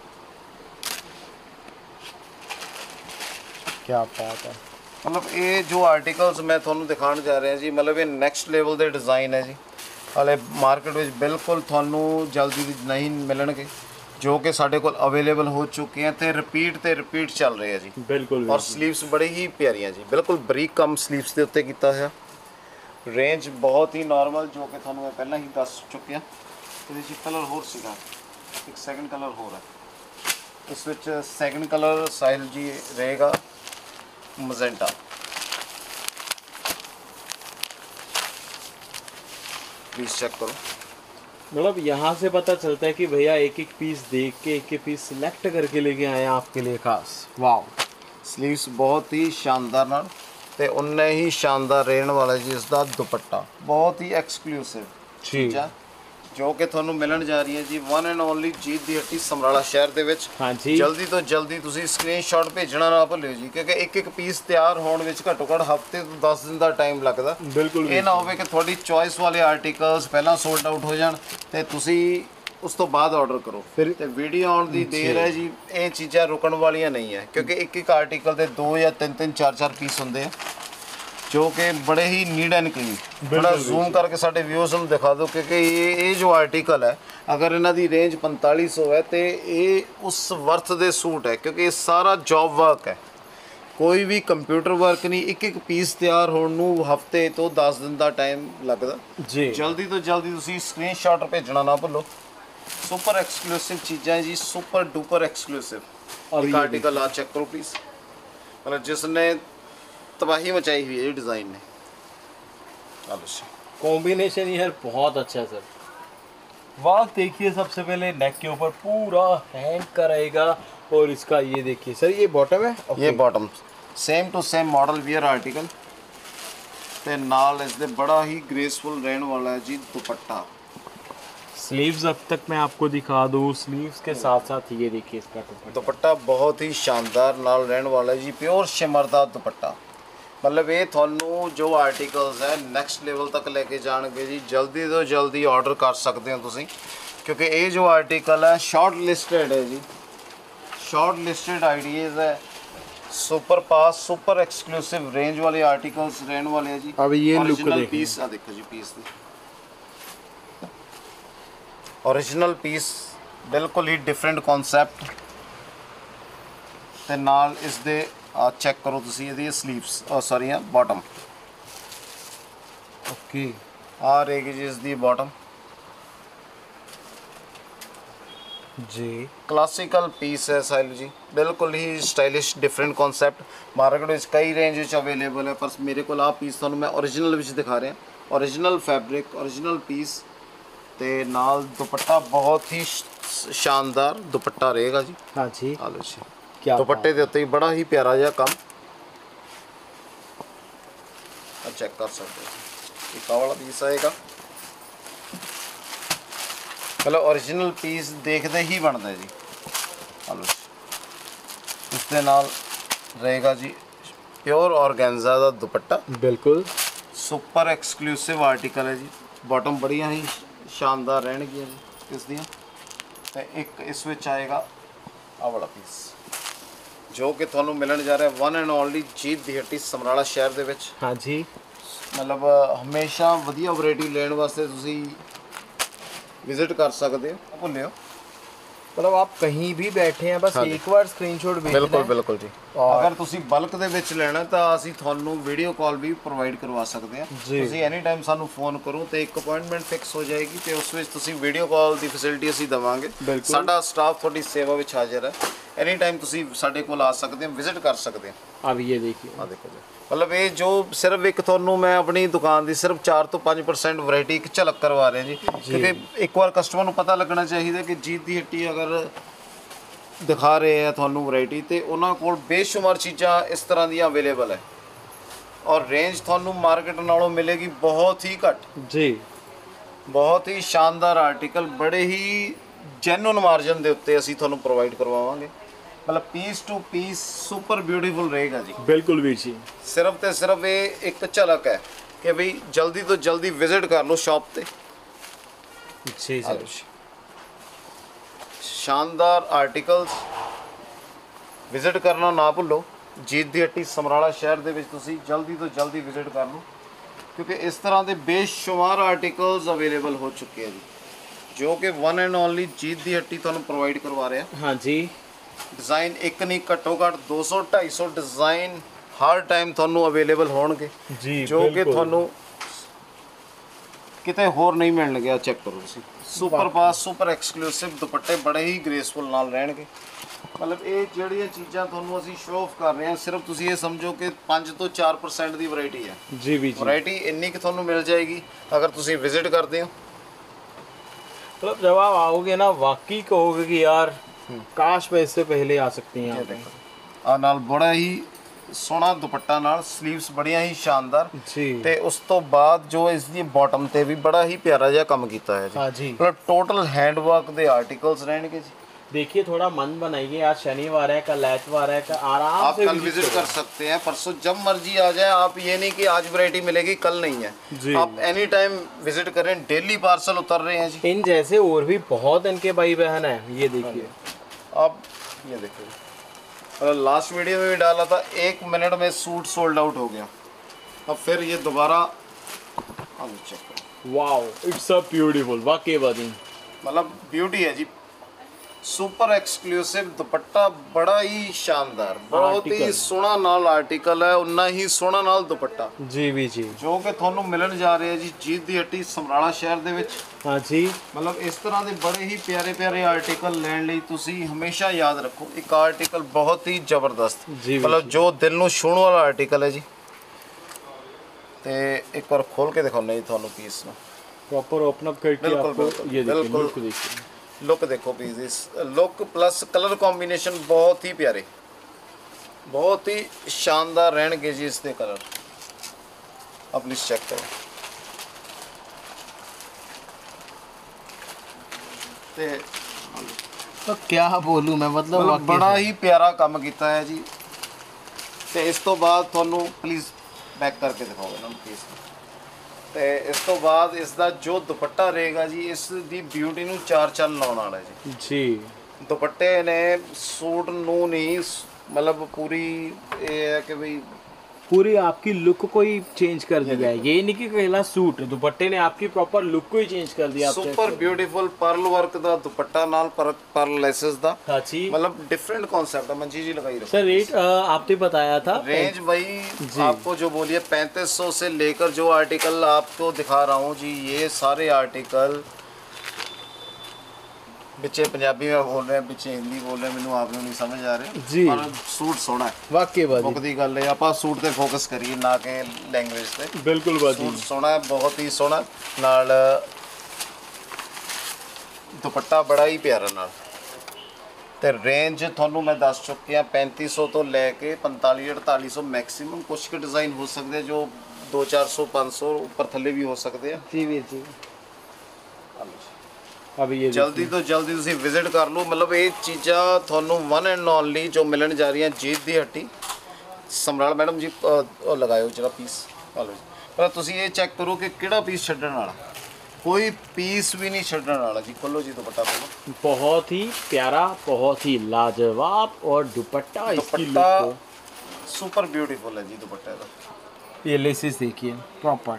क्या बात है। मतलब ये जो आर्टिकल्स मैं थोनू दिखाने जा रहा जी, मतलब ये नैक्सट लेवल के डिज़ाइन है जी। हाले मार्केट में बिल्कुल थोनू जल्दी नहीं मिलणगे, जो कि साढ़े को अवेलेबल हो चुके हैं ते रिपीट चल रहे हैं जी। बिल्कुल। और स्लीव्स बड़ी ही प्यारियां जी, बिल्कुल बरीक कम स्लीव्स के उत्ते कीता है। रेंज बहुत ही नॉर्मल, जो कि थोनू मैं पहला ही दस चुकिया। इहदे कलर होर सीगा, एक सैकेंड कलर होर है इस विच। सैकेंड कलर साहिल जी रहेगा मजेंटा। प्लीज़ चेक करो। मतलब यहाँ से पता चलता है कि भैया एक एक पीस देख के एक एक पीस सिलेक्ट करके लेके आए हैं आपके लिए खास। वाओ, स्लीव्स बहुत ही शानदार नाल ते उन्ने ही शानदार रहने वाला जी इसका दुपट्टा, बहुत ही एक्सक्लूसिव चीज़ है, जो कि थोनू मिलन जा रही है जी वन एंड ओनली जीत दी हट्टी समराला शहर दे विच। हाँ जी, जल्दी तो जल्दी तुसी स्क्रीनशॉट भेजना ना भुल्लिओ जी, क्योंकि एक एक पीस तैयार होने विच घट्टो घट्ट हफ्ते तो 10 दिन का टाइम लगता। बिल्कुल। ये ना होवे कि थोड़ी चॉइस वाले आर्टिकल्स पहला सोल्ड आउट हो जान ते तुसी उस तो बाद ऑर्डर करो फिर ते वीडियो आउण दी देर है जी। ये चीज़ां रुकण वालियां नहीं है, क्योंकि एक एक आर्टिकल के 2 या 3 4 पीस होंगे हैं, जो कि बड़े ही नीट एंड क्लीन। थोड़ा जूम करके साढ़े व्यूअर्स ਨੂੰ दिखा दो, क्योंकि ये जो आर्टिकल है अगर इन्हों की रेंज 4500 है तो ये उस वर्थ दे सूट है, क्योंकि ये सारा जॉब वर्क है, कोई भी कंप्यूटर वर्क नहीं। एक एक पीस तैयार होने हफ्ते तो 10 दिन का टाइम लगता जी। जल्दी तो जल्दी तुसी स्क्रीनशॉट भेजना ना भूलो। सुपर एक्सक्लूसिव चीज़ां जी, सुपर डुपर एक्सक्लूसिव। एक आर्टिकल आ चेक करो प्लीज़, मतलब जिसने तबाही मचाई हुई है डिज़ाइन ने। कॉम्बिनेशन यार बहुत अच्छा है सर। वाह, देखिए सबसे पहले नेक के ऊपर पूरा हैंड का रहेगा, और इसका ये देखिए सर, ये बॉटम है। ये bottom same to same model wear article ते नाल इस दे बड़ा ही ग्रेसफुल रहने वाला है जी दुपट्टा। स्लीव्स अब तक मैं आपको दिखा दूँ, स्लीव्स के साथ साथ ये देखिए इसका दुपट्टा बहुत ही शानदार नाल रहने वाला है जी, प्योर शिमर दा दुपट्टा। मतलब ये थानू जो आर्टिकल्स है नैक्सट लेवल तक लेके जाएंगे जी। जल्दी तो जल्दी ऑर्डर कर सकते हो तुसी, क्योंकि ये जो आर्टिकल है शॉर्ट लिस्टेड है जी, शॉर्ट लिस्टेड आइडियाज़ है। Super pass super exclusive range वाले आर्टिकल्स रहने वाले हैं जी। अब ये लुक ओरिजिनल पीस आ देखो जी, पीस ओरिजिनल पीस बिल्कुल ही डिफरेंट कॉन्सैप्ट ते नाल इस दे चेक करो तुसी ਇਹਦੀ स्लीव्स सॉरी है बॉटम ओके आ रहेगी जी इस दी बॉटम जी। क्लासिकल पीस है साहिल जी, बिल्कुल ही स्टाइलिश डिफरेंट कॉन्सैप्ट। मार्केट में कई रेंज में अवेलेबल है, पर मेरे को आ पीस थानू मैं ओरिजिनल विच दिखा रहा। ओरिजिनल फैब्रिक ओरिजिनल पीस ते नाल दुपट्टा बहुत ही शानदार दुपट्टा रहेगा जी। हाँ जी, आलो जी क्या दुपट्टे के उत्ते बड़ा ही प्यारा जिहा काम चेक कर सकते हो। एक वाला पीस आएगा, मतलब ओरिजिनल पीस देखते ही बनता है जी। आलो इसके नाल रहेगा जी प्योर ऑर्गेन्जा का दुपट्टा, बिल्कुल सुपर एक्सक्लूसिव आर्टिकल है जी। बॉटम बढ़िया ही शानदार रहणगियां जी इस दियां। ते एक इस विच आएगा आ वाला पीस जो कि थानू मिलन जा रहा है वन एंड ओनली जीत दी हट्टी समराला शहर दे विच। हाँ जी, मतलब हमेशा वधिया वैरायटी लेने वास्ते तुसी विजिट कर सकते हो। भुल्लियो मतलब आप कहीं भी बैठे हैं, बस एक बार स्क्रीनशॉट भेजना बिल्कुल है। बिल्कुल जी। अगर तुसी बल्क ਦੇ ਵਿੱਚ ਲੈਣਾ ਤਾਂ ਅਸੀਂ ਤੁਹਾਨੂੰ ਵੀਡੀਓ ਕਾਲ ਵੀ ਪ੍ਰੋਵਾਈਡ ਕਰਵਾ ਸਕਦੇ ਹਾਂ। ਤੁਸੀਂ ਐਨੀ ਟਾਈਮ ਸਾਨੂੰ ਫੋਨ ਕਰੋ ਤੇ ਇੱਕ ਅਪਾਇੰਟਮੈਂਟ ਫਿਕਸ ਹੋ ਜਾਏਗੀ ਤੇ ਉਸ ਵਿੱਚ ਤੁਸੀਂ ਵੀਡੀਓ ਕਾਲ ਦੀ ਫੈਸਿਲਿਟੀ ਅਸੀਂ ਦਵਾਂਗੇ। ਸਾਡਾ ਸਟਾਫ ਤੁਹਾਡੀ ਸੇਵਾ ਵਿੱਚ ਹਾਜ਼ਰ ਹੈ। ਐਨੀ ਟਾਈਮ ਤੁਸੀਂ ਸਾਡੇ ਕੋਲ ਆ ਸਕਦੇ ਹੋ, ਵਿਜ਼ਿਟ ਕਰ ਸਕਦੇ ਹੋ। अब ये देखिए, ਆ ਦੇਖੋ ਜੀ, मतलब ये जो सिर्फ एक ਤੁਹਾਨੂੰ मैं अपनी दुकान की सिर्फ 4 ਤੋਂ 5% वैरायटी एक झलक करवा रहे जी, क्योंकि एक बार कस्टमर ਨੂੰ पता लगना चाहिए कि जीत दी हट्टी अगर दिखा रहे हैं ਤੁਹਾਨੂੰ वैरायटी तो ਉਹਨਾਂ ਕੋਲ बेशुमार चीज़ां इस तरह ਦੀਆਂ अवेलेबल है और रेंज ਤੁਹਾਨੂੰ मार्केट नालों मिलेगी बहुत ही घट जी। बहुत ही शानदार आर्टिकल बड़े ही जेन्युइन मार्जिन के उत्ते ਅਸੀਂ ਤੁਹਾਨੂੰ प्रोवाइड करवावांगे। मतलब piece to piece super beautiful रहेगा जी। बिल्कुल भी जी, सिर्फ तो सिर्फ ये एक झलक है कि भाई जल्दी तो जल्दी विजिट कर लो शॉप पे। जी सर। शानदार आर्टिकल्स विजिट करना ना भूलो। जीत दी हट्टी समराला शहर दे विच तुसी जल्दी तो जल्दी विजिट कर लो, क्योंकि इस तरह के बेशुमार आर्टिकल्स अवेलेबल हो चुके हैं जी, जो कि वन एंड ओनली जीत दी हट्टी तुहानू प्रोवाइड करवा रहे हैं। हाँ जी, डिज़ाइन एक नहीं घट्टो घट 200-250 डिज़ाइन हर टाइम थानू अवेलेबल होणगे जी, जो कि थानू किते होर नहीं मिलणगे। आ चेक करो तुसी सुपर पास सुपर एक्सक्लूसिव दुपट्टे बड़े ही ग्रेसफुल नाल रहणगे। मतलब ये ਜਿਹੜੀਆਂ ਚੀਜ਼ਾਂ ਤੁਹਾਨੂੰ ਅਸੀਂ ਸ਼ੋ ਆਫ ਕਰ ਰਹੇ ਹਾਂ, ਸਿਰਫ ਤੁਸੀਂ ਇਹ ਸਮਝੋ ਕਿ 5 ਤੋਂ 4% ਦੀ ਵੈਰਾਈਟੀ ਹੈ जी भी जी। ਵੈਰਾਈਟੀ ਇੰਨੀ ਕਿ ਤੁਹਾਨੂੰ ਮਿਲ ਜਾਏਗੀ अगर ਤੁਸੀਂ ਵਿਜ਼ਿਟ ਕਰਦੇ ਹੋ। मतलब जब आप आओगे ना वाकई कहोगे कि यार काश मैं इससे पहले आ सकती हैं यहाँ पे। ਆ ਨਾਲ ਬੜਾ ਹੀ ਸੋਹਣਾ ਦੁਪੱਟਾ ਨਾਲ ਸਲੀਵਸ ਬੜੀਆਂ ਹੀ ਸ਼ਾਨਦਾਰ जी ਤੇ ਉਸ ਤੋਂ ਬਾਅਦ ਜੋ ਇਸ ਦੀ ਬਾਟਮ ਤੇ ਵੀ ਬੜਾ ਹੀ ਪਿਆਰਾ ਜਿਹਾ ਕੰਮ ਕੀਤਾ ਹੈ ਜੀ। हाँ जी, मतलब टोटल हैंड वर्क ਦੇ आर्टिकल्स रहणगे जी। देखिए थोड़ा मन बनाइए, आज शनिवार है, कल एतवार है, कल आराम आप से कल विजिट कर सकते हैं, परसों जब मर्जी आ जाए। आप ये नहीं कि आज वैरायटी मिलेगी कल नहीं है, आप एनी टाइम विजिट करें। डेली पार्सल उतर रहे हैं जी। इन जैसे और भी बहुत इनके भाई बहन है। ये देखिए, आप ये देखिए, लास्ट वीडियो में भी डाला था 1 मिनट में सूट सोल्ड आउट हो गया। अब फिर ये दोबारा अब चेक करो। वाओ इट्स अ ब्यूटीफुल, वाकई बात मतलब ब्यूटी है जी। सुपर एक्सक्लूसिव दुपट्टा बड़ा ही शानदार, बहुत ही सोहना नाल आर्टिकल है, उन्ना ही सोहना नाल दुपट्टा जी भी जी, जो कि ਤੁਹਾਨੂੰ ਮਿਲਣ ਜਾ ਰਿਹਾ ਜੀ ਜੀਤ ਦੀ ਹੱਟੀ ਸਮਰਾਲਾ ਸ਼ਹਿਰ ਦੇ ਵਿੱਚ। हाँ जी, मतलब इस तरह ਦੇ ਬੜੇ ਹੀ ਪਿਆਰੇ ਪਿਆਰੇ ਆਰਟੀਕਲ ਲੈਣ ਲਈ ਤੁਸੀਂ ਹਮੇਸ਼ਾ ਯਾਦ ਰੱਖੋ ਇੱਕ ਆਰਟੀਕਲ ਬਹੁਤ ਹੀ ਜ਼ਬਰਦਸਤ, मतलब ਜੋ ਦਿਲ ਨੂੰ ਛੂਹਣ ਵਾਲਾ ਆਰਟੀਕਲ ਹੈ ਜੀ। ਤੇ ਇੱਕ ਵਾਰ ਖੋਲ ਕੇ ਦਿਖਾਉਣਾ ਜੀ ਤੁਹਾਨੂੰ ਪੀਸ ਨੂੰ प्रॉपर ओपन अप करके बिल्कुल, आपको बिल्कुल, ये देखिए, बिल्कुल। लुक देखिए, लुक देखो पीस, इस लुक प्लस कलर कॉम्बिनेशन बहुत ही प्यारे। बहुत ही शानदार रहणगे जी इसके कलर। आप प्लीज चेक करो। ते तो क्या बोलूं मैं, मतलब बड़ा ही प्यारा काम किया है जी। ਤੇ ਇਸ ਤੋਂ ਬਾਅਦ ਤੁਹਾਨੂੰ ਪਲੀਜ਼ ਬੈਕ ਕਰਕੇ ਦਿਖਾਓ ਨਾ ਪੀਸ। ਤੇ ਇਸ ਤੋਂ ਬਾਅਦ ਇਸ ਦਾ ਜੋ ਦੁਪੱਟਾ ਰਹੇਗਾ ਜੀ, ਇਸ ਦੀ ਬਿਊਟੀ ਨੂੰ ਚਾਰ ਚੰਨ ਲਾਉਣ ਵਾਲਾ ਜੀ। ਜੀ ਦੁਪੱਟੇ ਨੇ ਸੂਟ ਨੂੰ ਨਹੀਂ मतलब पूरी ये है कि भाई पूरी आपकी लुक को ही चेंज कर दिया है। ये नहीं कि कहला सूट, दुपट्टे ने आपकी प्रॉपर लुक को ही चेंज कर दिया। सुपर ब्यूटीफुल पर्ल वर्क दा दुपट्टा नाल पर्ल लेसेस दा। हाँ जी, मतलब डिफरेंट कॉन्सेप्ट है। मंजी जी लगाई रखो। सर रेट आपने बताया था रेंज भाई आपको जो बोलिए 3500 से लेकर जो आर्टिकल आपको दिखा रहा हूँ जी, ये सारे आर्टिकल बिचे पंजाबी में बोल रहे हैं, बिचे हिंदी बोल रहे हैं, मैनू आप नहीं समझ आ रहे जी। पर सूट सोहना है वाकई बात बुक दी गल है। ਆਪਾਂ सूट ਤੇ ਫੋਕਸ ਕਰੀਏ ਨਾ ਕਿ ਲੈਂਗੁਏਜ ਤੇ। बिल्कुल बात सूट सोहना है, बहुत ही सोहना नाल ਦੁਪੱਟਾ ਬੜਾ ਹੀ ਪਿਆਰਾ ਨਾਲ। ਤੇ ਰੇਂਜ ਤੁਹਾਨੂੰ ਮੈਂ ਦੱਸ ਚੁੱਕਿਆ 3500 ਤੋਂ ਲੈ ਕੇ 45 4800 ਮੈਕਸਿਮਮ। ਕੁਝ ਕੁ ਡਿਜ਼ਾਈਨ ਹੋ ਸਕਦੇ ਜੋ 2 400 500 ਉੱਪਰ ਥੱਲੇ ਵੀ ਹੋ ਸਕਦੇ ਆ जी वीर जी। अभी ये ਜਲਦੀ ਤੋਂ ਜਲਦੀ ਤੁਸੀਂ ਵਿਜ਼ਿਟ ਕਰ ਲਓ। ਮਤਲਬ ਇਹ ਚੀਜ਼ਾਂ ਤੁਹਾਨੂੰ ਵਨ ਐਂਡ ਓਨਲੀ ਜੋ ਮਿਲਣ ਜਾ ਰਹੀਆਂ ਜੀਤ ਦੀ ਹੱਟੀ ਸਮਰਾਲ। ਮੈਡਮ ਜੀ ਉਹ ਲਗਾਇਓ ਜਿਹੜਾ ਪੀਸ ਆ ਲਓ ਜੀ। ਪਰ ਤੁਸੀਂ ਇਹ ਚੈੱਕ ਕਰੋ ਕਿ ਕਿਹੜਾ ਪੀਸ ਛੱਡਣ ਵਾਲਾ, कोई पीस भी नहीं छड़ने वाला जी। खोलो जी दुपट्टा खोलो। बहुत ही प्यारा, बहुत ही लाजवाब और दुपट्टा इसकी लुक को सुपर ब्यूटीफुल है जी दुपट्टे का। ये लेसेस देखिए प्रॉपर,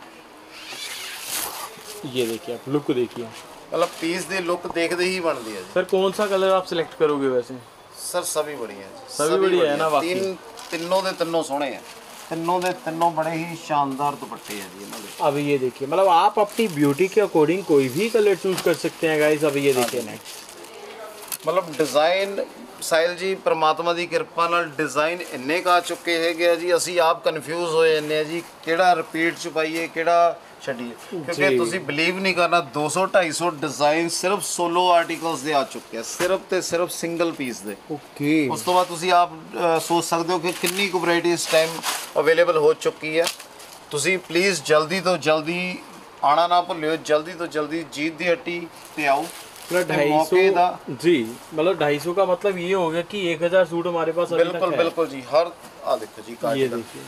ये देखिए आप लुक देखिए। मतलब पीस दी लुक देखते ही बनती है जी। सर कौन सा कलर आप सिलेक्ट करोगे वैसे? सर सभी बढ़िया है जी, सभी बढ़िया है ना? वाकई तीनों दे तीनों सोहने हैं, तीनों दे तीनों बड़े ही शानदार दुपट्टे हैं जी इन्होंने। अभी ये देखिए, मतलब आप अपनी ब्यूटी के अकॉर्डिंग कोई भी कलर चूज कर सकते हैं गाइस। अभी ये देखिए नेक्स्ट, मतलब डिज़ाइन साहिल जी परमात्मा की कृपा नाल डिज़ाइन इन्ने का आ चुके है जी, असी आप कन्फ्यूज़ हो जाते हैं जी किहड़ा रिपीट च पाइए किहड़ा छड्डिए, क्योंकि तुसी बिलीव नहीं करना 200-250 डिज़ाइन सिर्फ सोलो आर्टिकल्स दे आ चुके हैं, सिर्फ ते सिर्फ सिंगल पीस दे। ओके, उस तो बाद तुसी आप सोच सकते हो कि कितनी कुछ वैरायटी इस टाइम अवेलेबल हो चुकी है। तुसी प्लीज़ जल्दी तो जल्दी आना ना भुल्लियो, जल्दी तो जल्दी जीत दी हट्टी ते आओ। 250 जी, मतलब 250 का मतलब ये हो गया कि 1000 सूट हमारे पास अभी बिल्कुल तक है। बिल्कुल जी। हर आ देखो जी ये देखिए,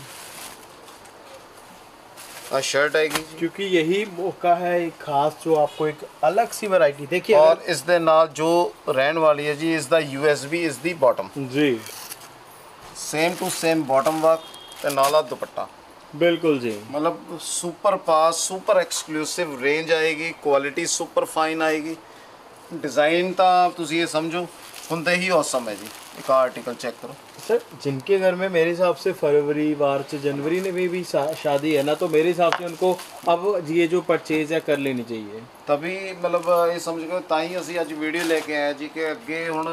शर्ट आएगी जी, क्योंकि यही मौका है एक खास जो आपको एक अलग सी वैरायटी देखिए। और इस दे नाल जो रहन वाली है जी, इस दा यूएसबी इस दी बॉटम जी, same to same bottom work ते नाला दुपट्टा। बिल्कुल जी, मतलब super pass super exclusive range आएगी, क्वालिटी सुपर फाइन आएगी। डिज़ाइन तो तुसी ये समझो हुंदे ही औसम है जी। एक आर्टिकल चेक करो सर, जिनके घर में मेरे हिसाब से फरवरी मार्च जनवरी में भी शादी है ना, तो मेरे हिसाब से उनको अब ये जो परचेज है कर लेनी चाहिए। तभी मतलब ये समझ गए ताई असी अज वीडियो लेके आए जी कि अगे हुण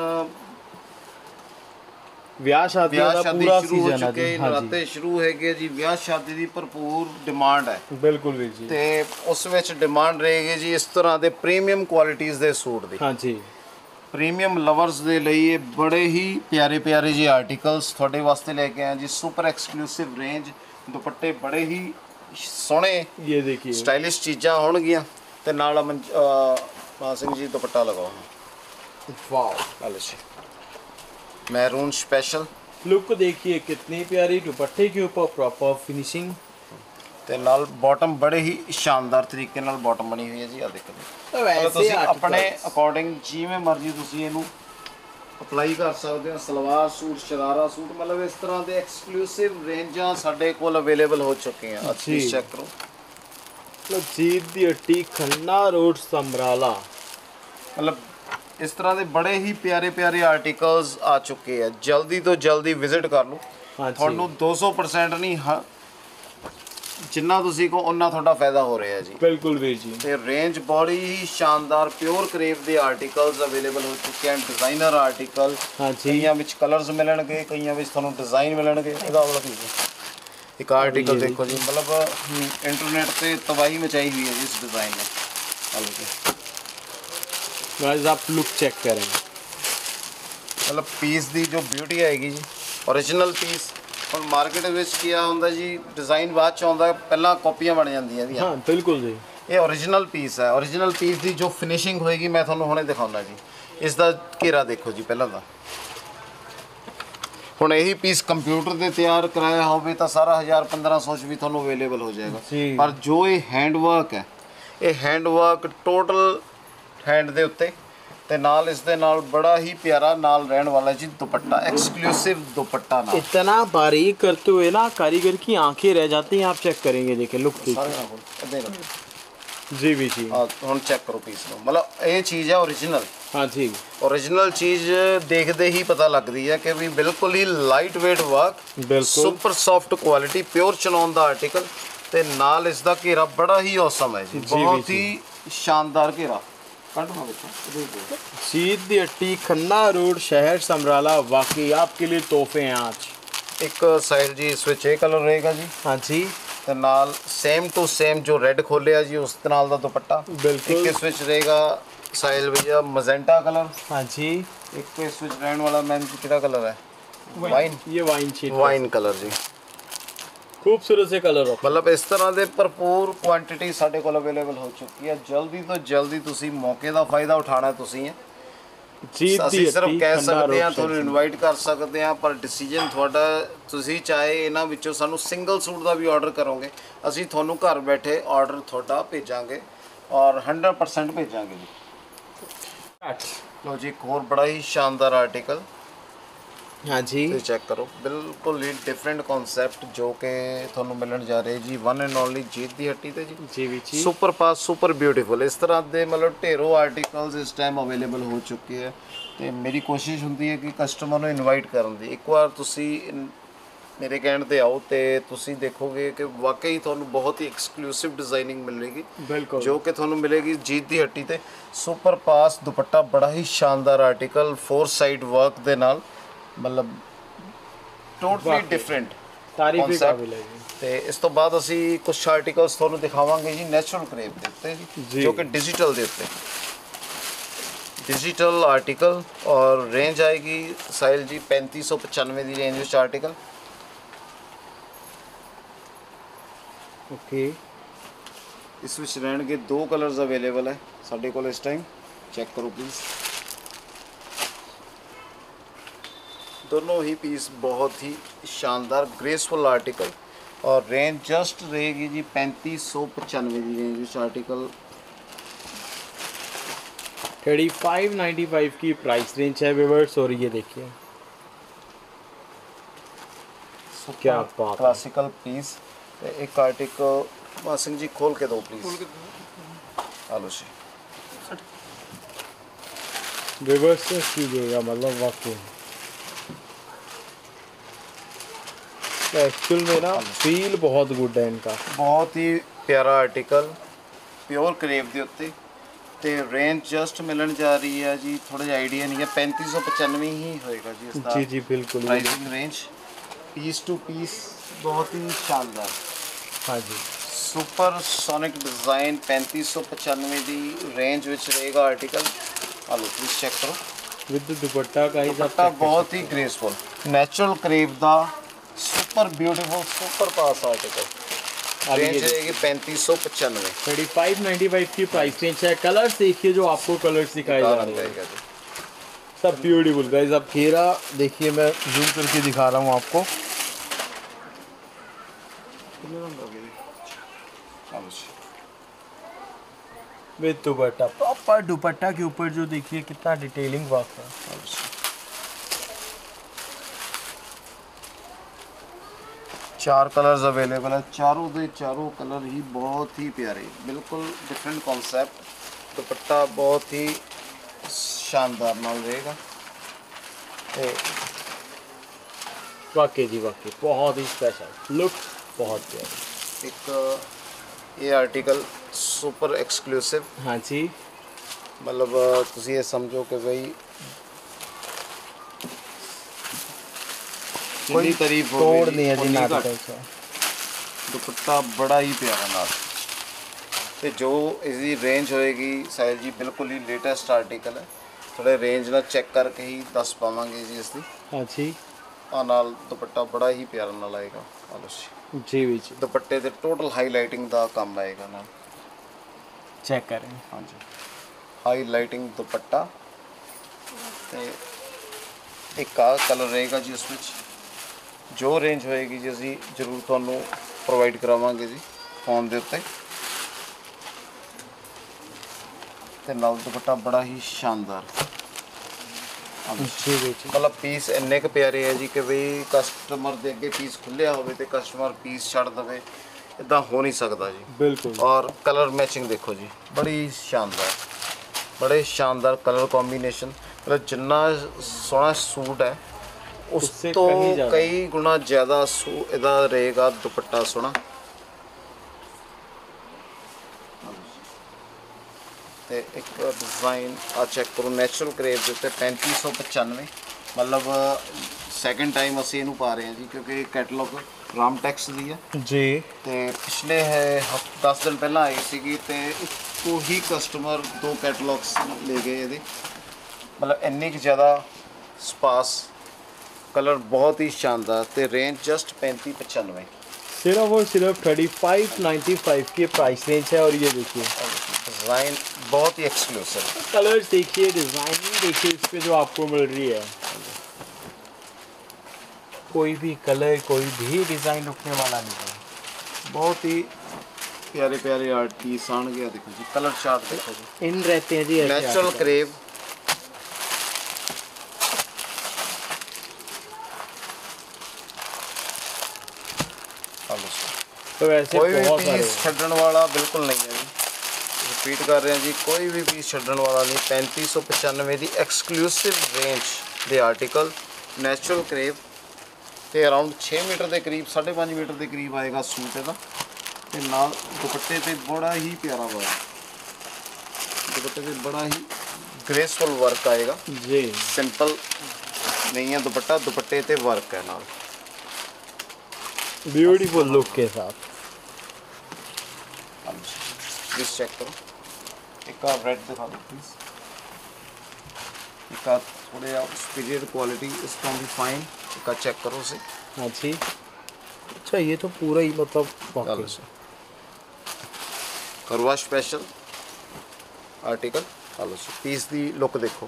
ਵਿਆਹ ਸ਼ਾਦੀ ਦਾ ਪੂਰਾ ਸ਼ੁਰੂ ਹੋ ਸੀਜ਼ਨ ਚੁੱਕੇ, ਨਰਾਤੇ ਸ਼ੁਰੂ ਹੈਗੇ ਜੀ, ਵਿਆਹ ਸ਼ਾਦੀ ਦੀ ਭਰਪੂਰ ਡਿਮਾਂਡ ਹੈ। ਬਿਲਕੁਲ ਵੀਰ ਜੀ, ਤੇ ਉਸ ਵਿੱਚ ਡਿਮਾਂਡ ਰਹੇਗੀ ਜੀ ਇਸ ਤਰ੍ਹਾਂ ਦੇ ਪ੍ਰੀਮੀਅਮ ਕੁਆਲਿਟੀਜ਼ ਦੇ ਸੂਟ ਦੀ। ਹਾਂਜੀ, ਪ੍ਰੀਮੀਅਮ ਲਵਰਸ ਦੇ ਲਈ ਇਹ ਬੜੇ ਹੀ ਪਿਆਰੇ ਪਿਆਰੇ ਜੀ ਆਰਟੀਕਲਸ ਤੁਹਾਡੇ ਵਾਸਤੇ ਲੈ ਕੇ ਆਏ ਜੀ। ਸੁਪਰ ਐਕਸਕਲੂਸਿਵ ਰੇਂਜ, ਦੁਪੱਟੇ ਬੜੇ ਹੀ ਸੋਹਣੇ ਇਹ ਦੇਖੀਏ ਸਟਾਈਲਿਸ਼ ਚੀਜ਼ਾਂ ਹੋਣਗੀਆਂ ਤੇ ਨਾਲ ਮਾਨ ਸਿੰਘ ਜੀ ਦੁਪੱਟਾ ਲਗਾਓ। वाओ, मैरून स्पेशल लुक देखिए कितनी प्यारी, दुपट्टे के ऊपर प्रॉपर फिनिशिंग ਤੇ ਨਾਲ ਬਾਟਮ ਬੜੇ ਹੀ ਸ਼ਾਨਦਾਰ ਤਰੀਕੇ ਨਾਲ ਬਾਟਮ ਬਣੀ ਹੋਈ ਹੈ ਜੀ। ਆ ਦੇਖੋ तो वैसे ਤੁਸੀਂ ਆਪਣੇ ਅਕੋਰਡਿੰਗ ਜਿਵੇਂ ਮਰਜ਼ੀ ਤੁਸੀਂ ਇਹਨੂੰ ਅਪਲਾਈ ਕਰ ਸਕਦੇ ਹੋ। ਸਲਵਾਰ ਸੂਟ, ਸ਼ਰਾਰਾ ਸੂਟ, ਮਤਲਬ ਇਸ ਤਰ੍ਹਾਂ ਦੇ ਐਕਸਕਲੂਸਿਵ ਰੇਂਜਾਂ ਸਾਡੇ ਕੋਲ ਅਵੇਲੇਬਲ ਹੋ ਚੁੱਕੀਆਂ। ਤੁਸੀਂ ਚੈੱਕ ਕਰੋ। मतलब जीत दी हट्टी खन्ना रोड समराला, मतलब इस तरह के बड़े ही प्यारे प्यारे आर्टिकल्स आ चुके हैं। जल्दी तो जल्दी विजिट कर लो। हाँ जी। ਤੁਹਾਨੂੰ 200% नहीं हाँ जिन्ना तुसी को उन्ना थोड़ा फायदा हो रहा है जी। बिल्कुल वीर जी, ਤੇ ਰੇਂਜ ਬੜੀ ਹੀ ਸ਼ਾਨਦਾਰ ਪਿਓਰ ਕਰੇਵ ਦੇ ਆਰਟੀਕਲਸ ਅਵੇਲੇਬਲ ਹੋ ਚੁੱਕੇ ਹਨ। ਡਿਜ਼ਾਈਨਰ ਆਰਟੀਕਲ, हाँ जी, ਕਈਆਂ ਵਿੱਚ ਕਲਰਸ ਮਿਲਣਗੇ, ਕਈਆਂ ਵਿੱਚ ਤੁਹਾਨੂੰ ਡਿਜ਼ਾਈਨ ਮਿਲਣਗੇ। ਇਹਦਾ ਵਾਲਾ ਕੀ ਇੱਕ ਆਰਟੀਕਲ ਦੇਖੋ ਜੀ, ਮਤਲਬ ਇੰਟਰਨੈਟ ਤੇ ਤਬਾਹੀ ਮਚਾਈ ਹੋਈ ਹੈ ਜੀ ਇਸ ਡਿਜ਼ਾਈਨ ਨੇ। ਆ ਲਓ ਜੀ, गाइस आप लुक चेक करें। मतलब पीस दी जो ब्यूटी आएगी जी, ओरिजिनल पीस ਹੁਣ ਮਾਰਕੀਟ ਵਿੱਚ ਕੀ ਹੁੰਦਾ ਜੀ ਡਿਜ਼ਾਈਨ ਬਾਅਦ ਚ ਆਉਂਦਾ ਪਹਿਲਾਂ ਕਾਪੀਆਂ ਬਣ ਜਾਂਦੀਆਂ ਇਹਦੀਆਂ ਹਾਂ ਬਿਲਕੁਲ ਜੀ ਇਹ ओरिजिनल ਪੀਸ ਹੈ ओरिजिनल ਪੀਸ ਦੀ ਜੋ ਫਿਨਿਸ਼ਿੰਗ ਹੋਏਗੀ ਮੈਂ ਤੁਹਾਨੂੰ ਹੁਣੇ ਦਿਖਾਉਂਦਾ ਜੀ ਇਸ ਦਾ ਘੇਰਾ ਦੇਖੋ ਜੀ ਪਹਿਲਾਂ ਦਾ ਹੁਣ ਇਹੀ ਪੀਸ ਕੰਪਿਊਟਰ ਤੇ ਤਿਆਰ ਕਰਾਇਆ ਹੋਵੇ ਤਾਂ ਸਾਰਾ 1000-1500 ਚ ਵੀ ਤੁਹਾਨੂੰ ਅਵੇਲੇਬਲ ਹੋ ਜਾਏਗਾ ਪਰ ਜੋ ਇਹ ਹੈਂਡ ਵਰਕ ਹੈ ਇਹ ਹੈਂਡ ਵਰਕ ਟੋਟਲ हैंड ਦੇ ਉੱਤੇ ਤੇ ਨਾਲ ਇਸ ਦੇ ਨਾਲ ਬੜਾ ਹੀ ਪਿਆਰਾ ਨਾਲ ਰਹਿਣ ਵਾਲਾ ਜੀ दुपट्टा एक्सक्लूसिव दुपट्टा ना इतना बारीक करते हुए ना कारीगर की आंखें रह जाती हैं आप चेक करेंगे देखिए लुक जी भी जी ਹੁਣ ਚੈੱਕ ਕਰੋ ਪੀਸ ਨੂੰ ਮਤਲਬ ਇਹ ਚੀਜ਼ ਹੈ ओरिजिनल हाँ जी ओरिजिनल ਚੀਜ਼ ਦੇਖਦੇ ਹੀ ਪਤਾ ਲੱਗਦੀ ਹੈ ਕਿ ਵੀ ਬਿਲਕੁਲ ਹੀ ਲਾਈਟ weight ਵਰਕ बिल्कुल super soft quality pure chinon ਦਾ ਆਰਟੀਕਲ ਤੇ ਨਾਲ ਇਸ ਦਾ ਘੇਰਾ ਬੜਾ ਹੀ ਔਸਮ ਹੈ ਜੀ ਬਹੁਤ ਹੀ ਸ਼ਾਨਦਾਰ ਘੇਰਾ सीधी हट्टी खन्ना रोड शहर समराला वाकई आपके लिए तोहफे हैं आज एक साइड जी इस ਵਿੱਚ ਇਹ ਕਲਰ ਰਹੇਗਾ ਜੀ हाँ जी ਤੇ ਨਾਲ ਸੇਮ ਟੂ ਸੇਮ ਜੋ ਰੈੱਡ ਖੋਲਿਆ ਜੀ ਉਸ ਦੇ ਨਾਲ ਦਾ ਦੁਪੱਟਾ बिल्कुल ਇੱਕ ਇਸ ਵਿੱਚ ਰਹੇਗਾ ਸਾਈਲ ਭਈਆ ਮਜੈਂਟਾ ਕਲਰ हाँ जी ਇੱਕ ਇਸ ਵਿੱਚ ਰਹਿਣ ਵਾਲਾ ਮੈਮ ਕਿਹੜਾ ਕਲਰ ਹੈ ਵਾਈਨ ये वाइन शीट ਵਾਈਨ ਕਲਰ ਜੀ खूबसूरत से कलर मतलब इस तरह ਦੇ ਭਰਪੂਰ ਕੁਆਂਟੀਟੀ ਸਾਡੇ ਕੋਲ ਅਵੇਲੇਬਲ ਹੋ ਚੁੱਕੀ ਹੈ ਜਲਦੀ ਤੋਂ ਜਲਦੀ ਤੁਸੀਂ ਮੌਕੇ ਦਾ ਫਾਇਦਾ ਉਠਾਣਾ ਤੁਸੀਂ ਹੈ ਅਸੀਂ ਸਿਰਫ ਕਹਿ ਸਕਦੇ ਹਾਂ ਤੁਹਾਨੂੰ ਇਨਵਾਈਟ ਕਰ ਸਕਦੇ ਹਾਂ ਪਰ ਡਿਸੀਜਨ ਤੁਹਾਡਾ ਤੁਸੀਂ ਚਾਹੇ ਇਹਨਾਂ ਵਿੱਚੋਂ ਸਾਨੂੰ ਸਿੰਗਲ ਸੂਟ ਦਾ ਵੀ ਆਰਡਰ ਕਰੋਗੇ ਅਸੀਂ ਤੁਹਾਨੂੰ ਘਰ ਬੈਠੇ ਆਰਡਰ ਤੁਹਾਡਾ ਭੇਜਾਂਗੇ ਔਰ 100% ਭੇਜਾਂਗੇ ਜੀ ਲੋ ਜੀ ਇੱਕ ਹੋਰ ਬੜਾ ਹੀ ਸ਼ਾਨਦਾਰ ਆਰਟੀਕਲ हाँ जी चेक करो बिल्कुल ही डिफरेंट कॉन्सेप्ट जो कि ਤੁਹਾਨੂੰ ਮਿਲਣ ਜਾ ਰਹੇ ਜੀ one and only Jeet Di Hatti ਤੇ जी भी जी ਸੁਪਰ ਫਾਸਟ ਸੁਪਰ ਬਿਊਟੀਫੁਲ ਇਸ ਤਰ੍ਹਾਂ ਦੇ ਮਤਲਬ ਢੇਰੋਂ ਆਰਟੀਕਲਸ ਇਸ ਟਾਈਮ ਅਵੇਲੇਬਲ ਹੋ ਚੁੱਕੇ ਹੈ ਤੇ ਮੇਰੀ ਕੋਸ਼ਿਸ਼ ਹੁੰਦੀ ਹੈ ਕਿ ਕਸਟਮਰ ਨੂੰ ਇਨਵਾਈਟ ਕਰਨ ਦੀ ਇੱਕ ਵਾਰ ਤੁਸੀਂ ਮੇਰੇ ਕਹਿਣ ਤੇ ਆਓ ਤੇ ਤੁਸੀਂ ਦੇਖੋਗੇ ਕਿ ਵਾਕਈ ਤੁਹਾਨੂੰ ਬਹੁਤ ਹੀ ਐਕਸਕਲੂਸਿਵ ਡਿਜ਼ਾਈਨਿੰਗ ਮਿਲੇਗੀ बिल्कुल ਜੋ ਕਿ ਤੁਹਾਨੂੰ ਮਿਲੇਗੀ ਜੀਤ ਦੀ ਹੱਟੀ ਤੇ ਸੁਪਰ ਪਾਸ ਦੁਪੱਟਾ ਬੜਾ ਹੀ ਸ਼ਾਨਦਾਰ ਆਰਟੀਕਲ 4 ਸਾਈਡ ਵਰਕ ਦੇ ਨਾਲ मतलब टोटली डिफरेंट तारीफ ही काबिल है जी ਤੇ ਇਸ ਤੋਂ ਬਾਅਦ ਅਸੀਂ ਕੁਝ ਆਰਟੀਕਲਸ ਤੁਹਾਨੂੰ ਦਿਖਾਵਾਂਗੇ ਜੀ ਨੈਚੁਰਲ ਕਰੇਪ ਦੇ ਉੱਤੇ ਜੀ ਜੋ ਕਿ ਡਿਜੀਟਲ ਦੇ ਉੱਤੇ डिजिटल आर्टिकल और रेंज आएगी साहिल जी 3595 ਦੀ ਰੇਂਜ ਵਿੱਚ ਆਰਟੀਕਲ ओके ਇਸ ਵਿੱਚ ਰਹਿਣਗੇ ਦੋ ਕਲਰਸ ਅਵੇਲੇਬਲ ਹੈ ਸਾਡੇ ਕੋਲ ਇਸ ਟਾਈਮ ਚੈੱਕ ਕਰੋ ਪਲੀਜ਼ दोनों ही पीस बहुत ही शानदार ग्रेसफुल आर्टिकल और रेंज जस्ट रहेगी जी 3595 की रेंज में आर्टिकल 3595 की प्राइस रेंज है व्यूअर्स और ये देखिए क्या बात क्लासिकल पीस एक आर्टिकल सिंह जी खोल के दो प्लीज हेलो जी व्यूअर्स कीजिएगा मतलब वाकई एक्चुअल में ना फील बहुत गुड है इनका बहुत ही प्यारा आर्टिकल प्योर करेब के उत्ते ते रेंज जस्ट मिलन जा रही है जी थोड़ा आइडिया नहीं है 3595 ही होएगा जी इसका जी जी बिल्कुल pricing range piece to piece बहुत ही शानदार हाँ जी super sonic design 3595 the range which रहेगा आर्टिकल हेलो प्लीज चेक करो विद दुपट्टा का ही दुपट्टा बहुत ही ग्रेसफुल नेचुरल करेब दा super beautiful super pass article range रहेगी 3595 3595 की प्राइस रेंज है कलर्स देखिए जो आपको कलर्स दिखाए जा रहे हैं सब ब्यूटीफुल गाइस अब घेरा देखिए मैं जूम करके दिखा रहा हूँ आपको विद दुपट्टा प्रॉपर दुपट्टा के ऊपर जो देखिए कितना डिटेलिंग वर्क है चार कलर्स अवेलेबल है चारों दे चारों कलर ही बहुत ही प्यारे बिल्कुल डिफरेंट कॉन्सेप्ट दुपट्टा बहुत ही शानदार नाल रहेगा वाकई जी वाकई बहुत ही स्पेशल लुक बहुत प्यारी एक ये आर्टिकल सुपर एक्सक्लूसिव हाँ जी मतलब तुसी ये समझो कि भाई कोई तारीफ तोड़ नहीं है जी नाटक से दुपट्टा बड़ा ही प्यारा नाल ते जो इसकी रेंज होएगी साहिल जी बिल्कुल ही लेटेस्ट आर्टिकल है थोड़े रेंज ना चेक करके ही दस पावांगे जी इसकी हाँ जी ਆ ਨਾਲ ਦੁਪੱਟਾ ਬੜਾ ਹੀ ਪਿਆਰਾ ਨਾਲ ਆਏਗਾ। ਆ ਲਓ ਜੀ ਜੀ ਵੀ ਜੀ, ਦੁਪੱਟੇ ਤੇ ਟੋਟਲ ਹਾਈਲਾਈਟਿੰਗ ਦਾ ਕੰਮ ਆਏਗਾ ਨਾਲ। ਚੈੱਕ ਕरें। हाँ जी हाईलाइटिंग दुपट्टा ते एक आ कलर रहेगा जी। उस जो रेंज होएगी जी असी जरूर तुहानू प्रोवाइड करावांगे जी फोन दे उत्ते। ते नाल दुपट्टा बड़ा ही शानदार। मतलब पीस इन्ने क प्यारे है जी कि बई कस्टमर दे अगे पीस खुलिया होवे ते कस्टमर पीस छड़ दवे, इदा हो नहीं सकता जी। बिल्कुल। और कलर मैचिंग देखो जी, बड़ी शानदार, बड़े शानदार कलर कॉम्बिनेशन। मतलब जिन्ना सोहना सूट है उस तो कई गुना ज़्यादा इहदा रहेगा दुपट्टा सोहना। ते एक डिज़ाइन आ चेक करो नैचुरल करेब के उत्ते 3595। मतलब सैकेंड टाइम असीं इहनूं पा रहे हैं जी क्योंकि कैटलॉग रामटेक्स दी है जी। ते पिछले 10 दिन पहला आई सी ते ਇੱਕੋ ही कस्टमर 2 कैटलॉग्स ले गए ये। मतलब इन्नी कि ज़्यादा स्पास, कलर बहुत ही शानदार ते रेंज जस्ट 3595। सिर्फ और सिर्फ 3595 की प्राइस रेंज है। और ये देखिए डिज़ाइन बहुत ही एक्सक्लूसिव, कलर्स देखिए, डिज़ाइनिंग देखिए इस पे जो आपको मिल रही है। कोई भी कलर, कोई भी डिज़ाइन रुकने वाला नहीं है। बहुत ही प्यारे प्यारे आर्ट पीस आन गया। देखो जी कलर चार्ट देखो जी, इन रहते हैं जी नेचुरल करेब। तो वैसे कोई भी बहुत पीस छड्डण वाला बिल्कुल नहीं है जी। रिपीट कर रहे हैं जी, कोई भी पीस छड्डण वाला नहीं। 3595 की एक्सक्लूसिव रेंज के आर्टिकल नैचुरल करेब ते अराउंड 6 मीटर के करीब, 5.5 मीटर के करीब आएगा सूट ਇਹਦਾ। ਤੇ ਨਾਲ ਦੁਪੱਟੇ ਤੇ ਬੜਾ ਹੀ ਪਿਆਰਾ ਵਰਕ, ਦੁਪੱਟੇ ਤੇ ਬੜਾ ਹੀ ग्रेसफुल वर्क आएगा जी। सिंपल नहीं है दुपट्टा, दुपट्टे ते वर्क है नाल ब्यूटीफुल लुक के साथ। प्लीज चेक करो। एक आप रेड दिखा दो प्लीज। एक आप थोड़े आप सुपीरियर क्वालिटी इसका भी फाइन। एक चेक करो उसे। हाँ जी। अच्छा ये तो पूरा ही मतलब करवा स्पेशल आर्टिकल। चलो पीस की लुक देखो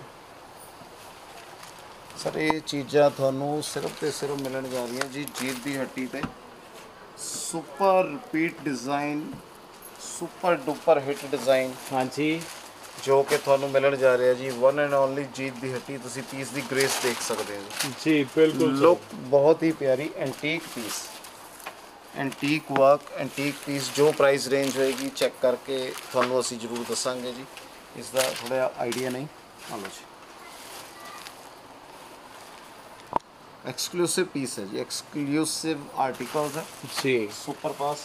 सर। ये चीज़ा थानू सिर्फ तो सिर्फ मिलन जा रही जी जीत की हट्टी पे। Super repeat design, super duper hit design. हाँ जी। जो कि थानू मिलन जा रहा जी one and only Jeet ki Hatti. तुसी पीस की ग्रेस देख सकते हो जी। बिल्कुल लुक बहुत ही प्यारी। Antique piece, antique work, antique piece. जो प्राइस रेंज होएगी चेक करके थानू असी जरूर दसांगे जी। इसका थोड़ा आइडिया नहीं। लो जी एक्सक्लूसिव पीस है जी, एक्सक्लूसिव आर्टिकल्स है जी। सुपर पास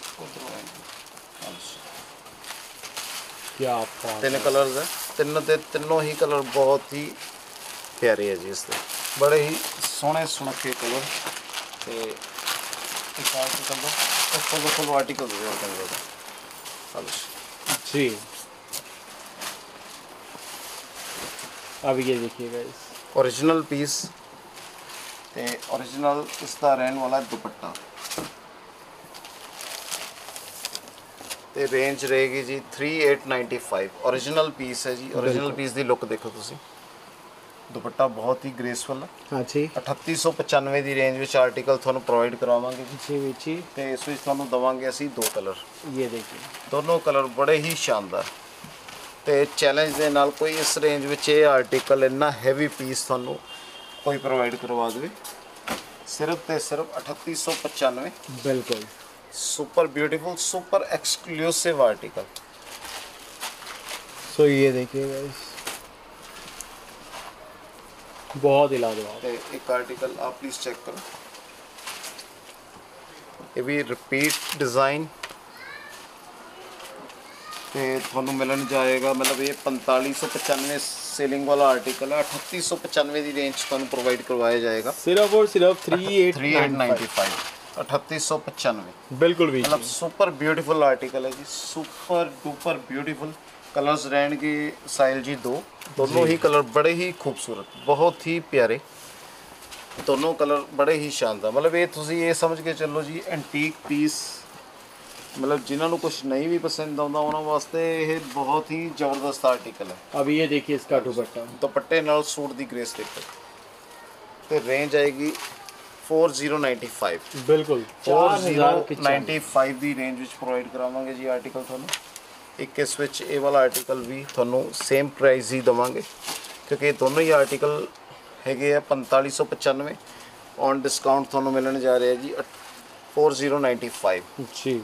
क्या तीन कलर्स है, तीनों ही कलर बहुत ही प्यारे है जी। इसके बड़े ही सोहने सुनखे कलर। तो एक आर्टिकल दो फुल आर्टिकल जी। अब ये देखिएगा इस ओरिजिनल पीस ते ओरिजिनल इसका रहने वाला दुपट्टा ते रेंज रहेगी जी 3895। ओरिजिनल पीस है जी। ओरिजिनल पीस की लुक देखो तुसी। दुपट्टा बहुत ही ग्रेसफुल है। हाँ जी। 3895 की रेंज में आर्टिकल थानू प्रोवाइड करावांगे जी जी। ते इस विच थानू दवांगे असी 2 कलर। ये देखिए दोनों कलर बड़े ही शानदार। तो चैलेंज के नाल कोई इस रेंज में ये आर्टिकल इन्ना हैवी पीस थानू कोई प्रोवाइड करवा दे। सिर्फ तो सिर्फ 3895। बिल्कुल super beautiful, super exclusive article. So ये देखिएगा इस बहुत ही लाजवाब। एक आर्टिकल आप प्लीज चेक करो। ये भी रिपीट डिज़ाइन तो थानू मिलन जाएगा। मतलब ये 4595 सेलिंग वाला आर्टिकल है। 3895 की रेंज थानू प्रोवाइड करवाया जाएगा। सिर्फ और सिर्फ 3895 3895। बिल्कुल भी मतलब सुपर ब्यूटीफुल आर्टिकल है जी, सुपर डुपर ब्यूटीफुल। कलर्स रहेंगे साहिल जी दोनों ही कलर बड़े ही खूबसूरत, बहुत ही प्यारे। दोनों कलर बड़े ही शानदार, मतलब ये तुसी ये समझ के चलो जी एंटीक पीस, मतलब जिन्होंने कुछ नहीं भी पसंद आता उन्होंने वास्ते ये बहुत ही जबरदस्त आर्टिकल है। अब ये देखिए इसका दुपट्टा, दुपट्टे नाल सूट दी ग्रेस देखो, तो रेंज आएगी 4095, बिल्कुल 4095 ਦੀ ਰੇਂਜ ਵਿੱਚ ਪ੍ਰੋਵਾਈਡ ਕਰਾਵਾਂਗੇ ਜੀ ਆਰਟੀਕਲ ਤੁਹਾਨੂੰ। ਇੱਕ ਇਸ ਵਿੱਚ ਇਹ ਵਾਲਾ ਆਰਟੀਕਲ ਵੀ ਤੁਹਾਨੂੰ ਸੇਮ ਪ੍ਰਾਈਸ ਹੀ ਦਵਾਂਗੇ, ਕਿਉਂਕਿ ਇਹ ਦੋਨੋਂ ਹੀ ਆਰਟੀਕਲ ਹੈਗੇ ਆ 4595, ਔਨ ਡਿਸਕਾਊਂਟ ਤੁਹਾਨੂੰ ਮਿਲਣ ਜਾ ਰਿਹਾ ਜੀ 4095 ਜੀ।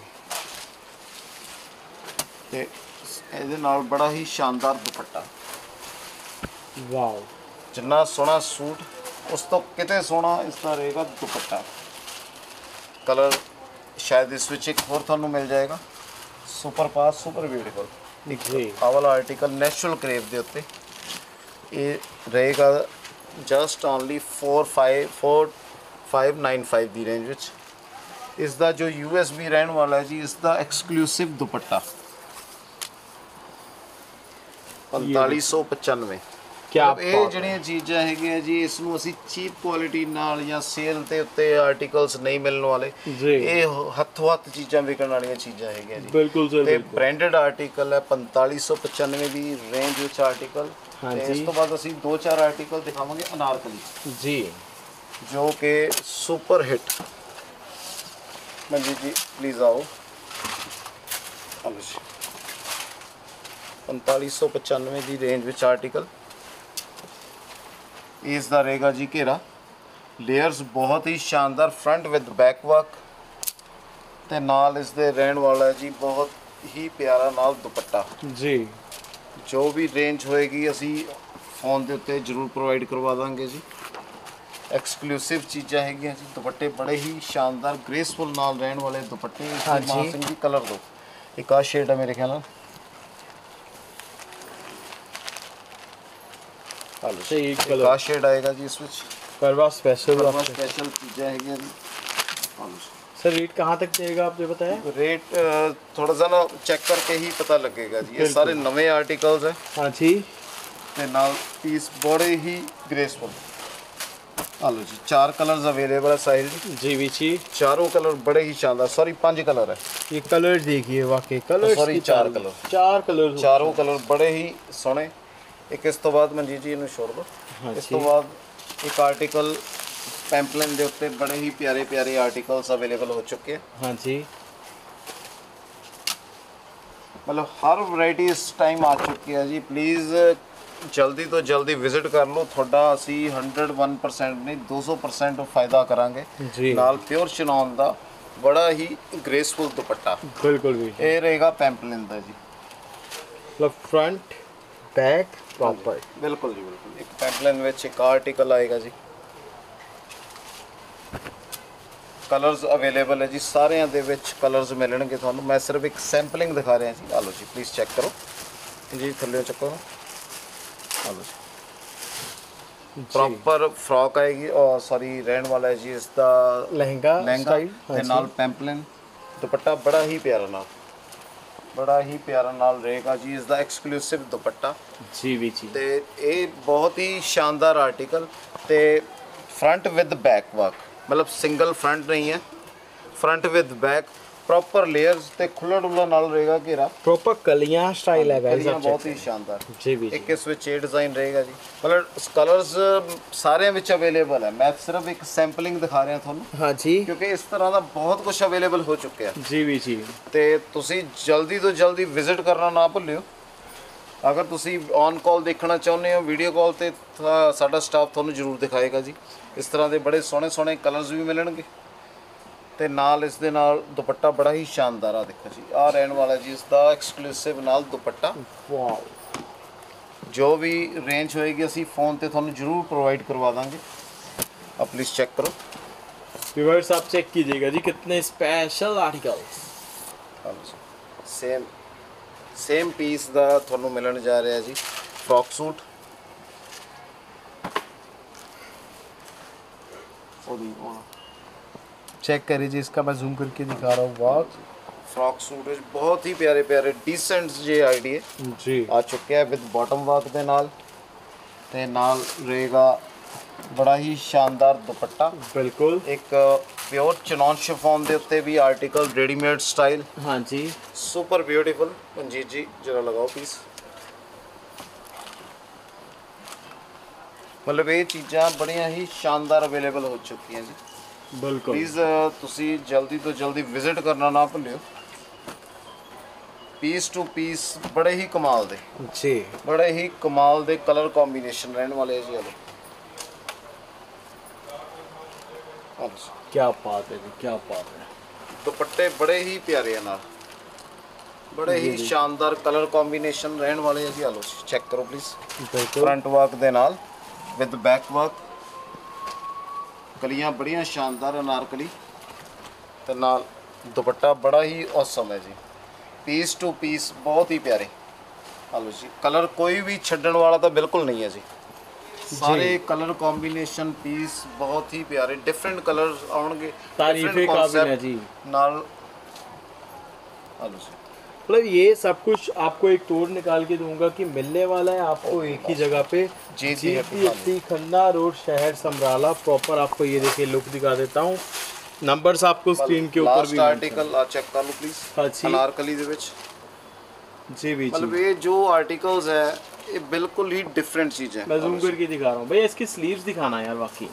ਤੇ ਇਹਦੇ ਨਾਲ ਬੜਾ ਹੀ ਸ਼ਾਨਦਾਰ ਦੁਪੱਟਾ, ਵਾਓ, ਜਿੰਨਾ ਸੋਹਣਾ ਸੂਟ ਉਸ ਤੋਂ ਕਿਤੇ ਸੋਹਣਾ ਇਸ ਦਾ ਰਹੇਗਾ ਦੁਪੱਟਾ। ਕਲਰ ਸ਼ਾਇਦ ਇਸ ਵਿੱਚ ਇੱਕ ਹੋਰ ਤੁਹਾਨੂੰ ਮਿਲ ਜਾਏਗਾ, ਸੁਪਰ ਪਾਸ ਸੁਪਰ ਬਿਊਟੀਫੁਲ ਜੀ। ਆਹ ਵਾਲਾ ਆਰਟੀਕਲ ਨੈਚੁਰਲ ਕਰੇਵ ਦੇ ਉੱਤੇ ਇਹ ਰਹੇਗਾ ਜਸਟ ਓਨਲੀ 4595 ਦੀ ਰੇਂਜ ਵਿੱਚ। ਇਸ ਦਾ ਜੋ USB ਰਹਿਣ ਵਾਲਾ ਹੈ ਜੀ, ਇਸ ਦਾ ਐਕਸਕਲੂਸਿਵ ਦੁਪੱਟਾ 4595। क्या ਇਹ ਜਿਹੜੀਆਂ ਚੀਜ਼ਾਂ ਹੈਗੀਆਂ ਜੀ, ਇਸ ਨੂੰ ਅਸੀਂ ਚੀਪ ਕੁਆਲਿਟੀ ਨਾਲ ਜਾਂ ਸੇਲ ਦੇ ਉੱਤੇ ਆਰਟੀਕਲਸ ਨਹੀਂ ਮਿਲਣ ਵਾਲੇ, ਇਹ ਹੱਥੋਂ ਹੱਥ ਚੀਜ਼ਾਂ ਵਿਕਣ ਵਾਲੀਆਂ ਚੀਜ਼ਾਂ ਹੈਗੀਆਂ ਜੀ। ਬਿਲਕੁਲ ਸਰ, ਤੇ ਬ੍ਰਾਂਡਡ ਆਰਟੀਕਲ ਹੈ 4595 ਦੀ ਰੇਂਜ ਵਿੱਚ ਆਰਟੀਕਲ। ਇਸ ਤੋਂ ਬਾਅਦ ਅਸੀਂ ਦੋ ਚਾਰ ਆਰਟੀਕਲ ਦਿਖਾਵਾਂਗੇ ਅਨਾਰਕਲੀ ਜੀ, ਜੋ ਕਿ ਸੁਪਰ ਹਿੱਟ। ਮਨਜੀਤ ਜੀ ਪਲੀਜ਼ ਆਓ। 4595 ਦੀ ਰੇਂਜ ਵਿੱਚ ਆਰਟੀਕਲ। ਇਸ ਦਾ ਰਹੇਗਾ ਜੀ ਘੇਰਾ, ਲੇਅਰਸ ਬਹੁਤ ਹੀ ਸ਼ਾਨਦਾਰ, ਫਰੰਟ ਵਿਦ ਬੈਕ ਵਰਕ, ਤੇ ਨਾਲ ਇਸ ਦੇ ਰਹਿਣ ਵਾਲਾ ਹੈ ਜੀ ਬਹੁਤ ਹੀ ਪਿਆਰਾ ਨਾਲ ਦੁਪੱਟਾ ਜੀ। ਜੋ ਵੀ ਰੇਂਜ ਹੋਏਗੀ ਅਸੀਂ ਫੋਨ ਦੇ ਉੱਤੇ ਜ਼ਰੂਰ ਪ੍ਰੋਵਾਈਡ ਕਰਵਾ ਦਾਂਗੇ ਜੀ। ਐਕਸਕਲੂਸਿਵ ਚੀਜ਼ਾਂ ਹੈਗੀਆਂ ਜੀ, ਦੁਪੱਟੇ ਬੜੇ ਹੀ ਸ਼ਾਨਦਾਰ ਗ੍ਰੇਸਫੁਲ ਨਾਲ ਰਹਿਣ ਵਾਲੇ ਦੁਪੱਟੇ। ਮਾਨ ਸਿੰਘ ਜੀ ਕਲਰ ਦੋ, ਇੱਕ ਆ ਸ਼ੇਡ ਹੈ ਮੇਰੇ ਖਿਆਲ ਨਾਲ, ਸਹੀ ਕਲਰ ਆ ਸ਼ੇਡ ਆਏਗਾ ਜੀ ਇਸ ਵਿੱਚ। करवा स्पेशल स्पेशल चीज़ें हैं जी। सर रेट कहाँ तक जाएगा आपने बताया? रेट थोड़ा सा ना चेक करके ही पता लगेगा जी। ये सारे नवे आर्टिकल्स हैं। हाँ जी। ते नाल पीस बड़े ही ग्रेसफुल। हेलो जी, 4 कलर्स अवेलेबल है साहिल जी। जी, चारों कलर बड़े ही शानदार, सॉरी 5 कलर है। ये कलर देखिए, वाकई कलर, सॉरी 4 कलर, 4 कलर, चारों कलर बड़े ही सोहने। एक इस तो बाद मनजीत जी इन्हू छोड़ दो। इस तो बाद एक आर्टिकल पैंपलेन के उत्ते बड़े ही प्यारे प्यारे आर्टिकल्स अवेलेबल हो चुके हैं। हाँ जी, मतलब हर वैरायटी इस टाइम आ चुकी है जी। प्लीज़ जल्दी तो जल्दी विजिट कर लो, थोड़ा असी 101% नहीं 200% फायदा करांगे जी। नाल प्योर चिनॉन का बड़ा ही ग्रेसफुल दुपट्टा, बिल्कुल भी ये रहेगा पैंपलेन का जी। मतलब फ्रंट बैक प्रॉपर, बिल्कुल जी बिल्कुल। एक पैंपलेन में एक आर्टिकल आएगा जी। कलर्स अवेलेबल है जी, सारे दे विच कलर्स मिलणगे तुहानू। मैं सिर्फ एक सैंपलिंग दिखा रहा जी। आ लो जी, प्लीज़ चेक करो जी, थल्ले चको। आ लो जी, प्रॉपर फ्रॉक आएगी और सॉरी रहने वाला है जी इसका लहंगा ते नाल पैंपलेन दुपट्टा बड़ा ही प्यारा नाल, बड़ा ही प्यारा नाल रहेगा जी इसका एक्सक्लूसिव दुपट्टा जी भी जी। ते ये बहुत ही शानदार आर्टिकल ते फ्रंट विद बैक वर्क, मतलब सिंगल फ्रंट नहीं है, front with back proper layers ते खुला डुला नाल रहेगा घेरा, प्रॉपर कलियां स्टाइल है गाइस। बहुत ही शानदार जी भी। एक इस विच डिज़ाइन रहेगा जी। मतलब कलर्स सारे विच अवेलेबल है, मैं सिर्फ एक सैंपलिंग दिखा रहा थानू। हाँ जी, क्योंकि इस तरह का बहुत कुछ अवेलेबल हो चुके हैं जी भी जी। ते तुसी जल्दी तो जल्दी विजिट करना ना भुल्लियो। अगर तुसी ऑन कॉल देखना चाਹੁੰਦੇ हो, वीडियो कॉल ते साडा स्टाफ थानू जरूर दिखाएगा जी। इस तरह के बड़े सोहने सोहने कलर्स भी मिलणगे ते नाल इस दे नाल दुपट्टा बड़ा ही शानदार आ देखो जी। आ रहने वाला जी इसका एक्सक्लूसिव नाल दुपट्टा। वाओ, जो भी रेंज होएगी असी फोन ते थानू जरूर प्रोवाइड करवा देंगे। आप प्लीज़ चेक करो व्यूअर्स, आप चेक कीजिएगा जी कितने स्पेशल आर्टिकल्स। सेम पीस का थानू मिलन जा रहा है जी फ्रॉक सूट। चेक करिए जी, इसका मैं जूम करके दिखा रहा हूँ। वाह, फ्रॉक सूट बहुत ही प्यारे प्यारे डिसेंट जे आइडिए जी आ चुके हैं विद बॉटम वर्क के नाल। ते नाल रहेगा बड़ा ही शानदार दुपट्टा, बिल्कुल एक प्योर चिनॉन शिफॉन ਦੇ ਉੱਤੇ ਵੀ ਆਰਟੀਕਲ ਰੈਡੀमेड स्टाइल। हाँ जी, सुपर ब्यूटीफुल। मंजीत जी जरा लगाओ पीस। मतलब ये चीज़ां बड़ियां ही शानदार अवेलेबल हो चुकी हैं जी। बिल्कुल प्लीज़ तुसी जल्दी तो जल्दी विजिट करना ना भूलियो। पीस टू पीस बड़े ही कमाल दे, जी, बड़े ही कमाल दे कलर कॉम्बिनेशन रहने वाले हैं जी। ये क्या बात है जी, क्या बात है। दुपट्टे बड़े ही प्यारे हैं नाल, बड़े ही शानदार कलर कॉम्बिनेशन रहने वाले हैं जी। आलो चेक करो प्लीज़। बिल्कुल फ्रंट वर्क दे नाल विद बैक वर्क, कलियां बड़ियां शानदार अनारकली ते नाल दुपट्टा बड़ा ही औसम है जी। पीस टू पीस बहुत ही प्यारे। आलो जी, कलर कोई भी छड्डण वाला तो बिल्कुल नहीं है जी। सारे कलर कॉम्बिनेशन पीस बहुत ही प्यारे, डिफरेंट कलर आउणगे, तारीफे काबिल है जी। नाल आलो जी, मतलब ये सब कुछ आपको एक तोड़ निकाल के दूंगा कि मिलने वाला है आपको एक ही जगह पे, जीती खन्ना रोड, शहर समराला प्रॉपर। आपको ये देखिए लुक दिखा देता हूँ, नंबर्स आपको स्क्रीन के ऊपर भी आर्टिकल आ चेक कर लो प्लीज। अच्छी अनारकली दे विच जी भी, मतलब ये जो आर्टिकल्स है ये बिल्कुल ही डिफरेंट चीज़ है। मैं जूम करके दिखा रहा हूँ भैया, इसकी स्लीव्स दिखाना यार। वाकई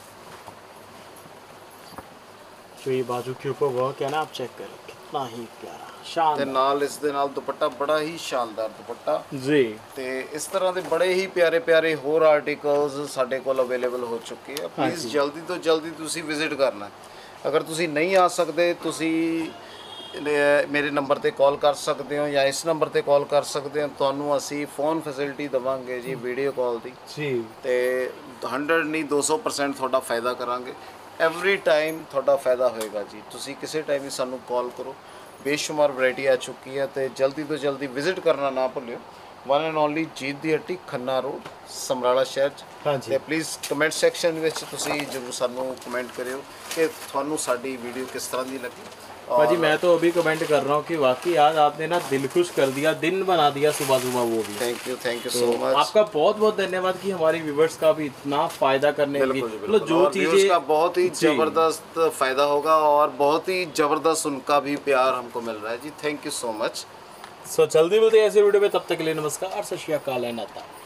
जो ये बाजू के ऊपर वर्क है ना, आप चेक करें कितना ही प्यारा ਤੇ ਨਾਲ ਇਸ ਦੇ ਨਾਲ ਦੁਪੱਟਾ ਬੜਾ ਹੀ ਸ਼ਾਨਦਾਰ ਦੁਪੱਟਾ ਜੀ। ਤੇ ਇਸ ਤਰ੍ਹਾਂ ਦੇ ਬੜੇ ਹੀ ਪਿਆਰੇ ਪਿਆਰੇ ਹੋਰ ਆਰਟੀਕਲਸ ਸਾਡੇ ਕੋਲ ਅਵੇਲੇਬਲ ਹੋ ਚੁੱਕੇ ਆ। ਪਲੀਜ਼ ਜਲਦੀ ਤੋਂ ਜਲਦੀ ਤੁਸੀਂ ਵਿਜ਼ਿਟ ਕਰਨਾ। ਅਗਰ ਤੁਸੀਂ ਨਹੀਂ ਆ ਸਕਦੇ ਤੁਸੀਂ ਮੇਰੇ ਨੰਬਰ ਤੇ ਕਾਲ ਕਰ ਸਕਦੇ ਹੋ ਜਾਂ ਇਸ ਨੰਬਰ ਤੇ ਕਾਲ ਕਰ ਸਕਦੇ ਹੋ। ਤੁਹਾਨੂੰ ਅਸੀਂ ਫੋਨ ਫੈਸਿਲਿਟੀ ਦੇਵਾਂਗੇ ਜੀ, ਵੀਡੀਓ ਕਾਲ ਦੀ ਜੀ, ਤੇ 100 ਨਹੀਂ 200% ਤੁਹਾਡਾ ਫਾਇਦਾ ਕਰਾਂਗੇ। ਐਵਰੀ ਟਾਈਮ ਤੁਹਾਡਾ ਫਾਇਦਾ ਹੋਏਗਾ ਜੀ। ਤੁਸੀਂ ਕਿਸੇ ਟਾਈਮ ਵੀ ਸਾਨੂੰ ਕਾਲ ਕਰੋ। बेशुमार वैरायटी आ चुकी है तो जल्दी विजिट करना ना भूलियो। One and only Jeet the Hatti, Khanna road, Samrala शहर। हाँ जी, प्लीज़ कमेंट सैक्शन में जरूर सानू कमेंट करियो कि थानू साडी वीडियो किस तरह की लगी। भाजी मैं तो अभी कमेंट कर रहा हूँ कि वाकई आज आपने ना दिल खुश कर दिया, दिन बना दिया सुबह सुबह, वो भी। Thank you so much. आपका बहुत बहुत धन्यवाद कि हमारी व्यूवर्स का भी इतना फायदा करने की, मतलब जो चीजें का बहुत ही जबरदस्त फायदा होगा और बहुत ही जबरदस्त उनका भी प्यार हमको मिल रहा है जी। Thank you so much. जल्दी मिलते हैं ऐसे वीडियो में, तब तक के लिए नमस्कार, सत श्री अकाल, नाता।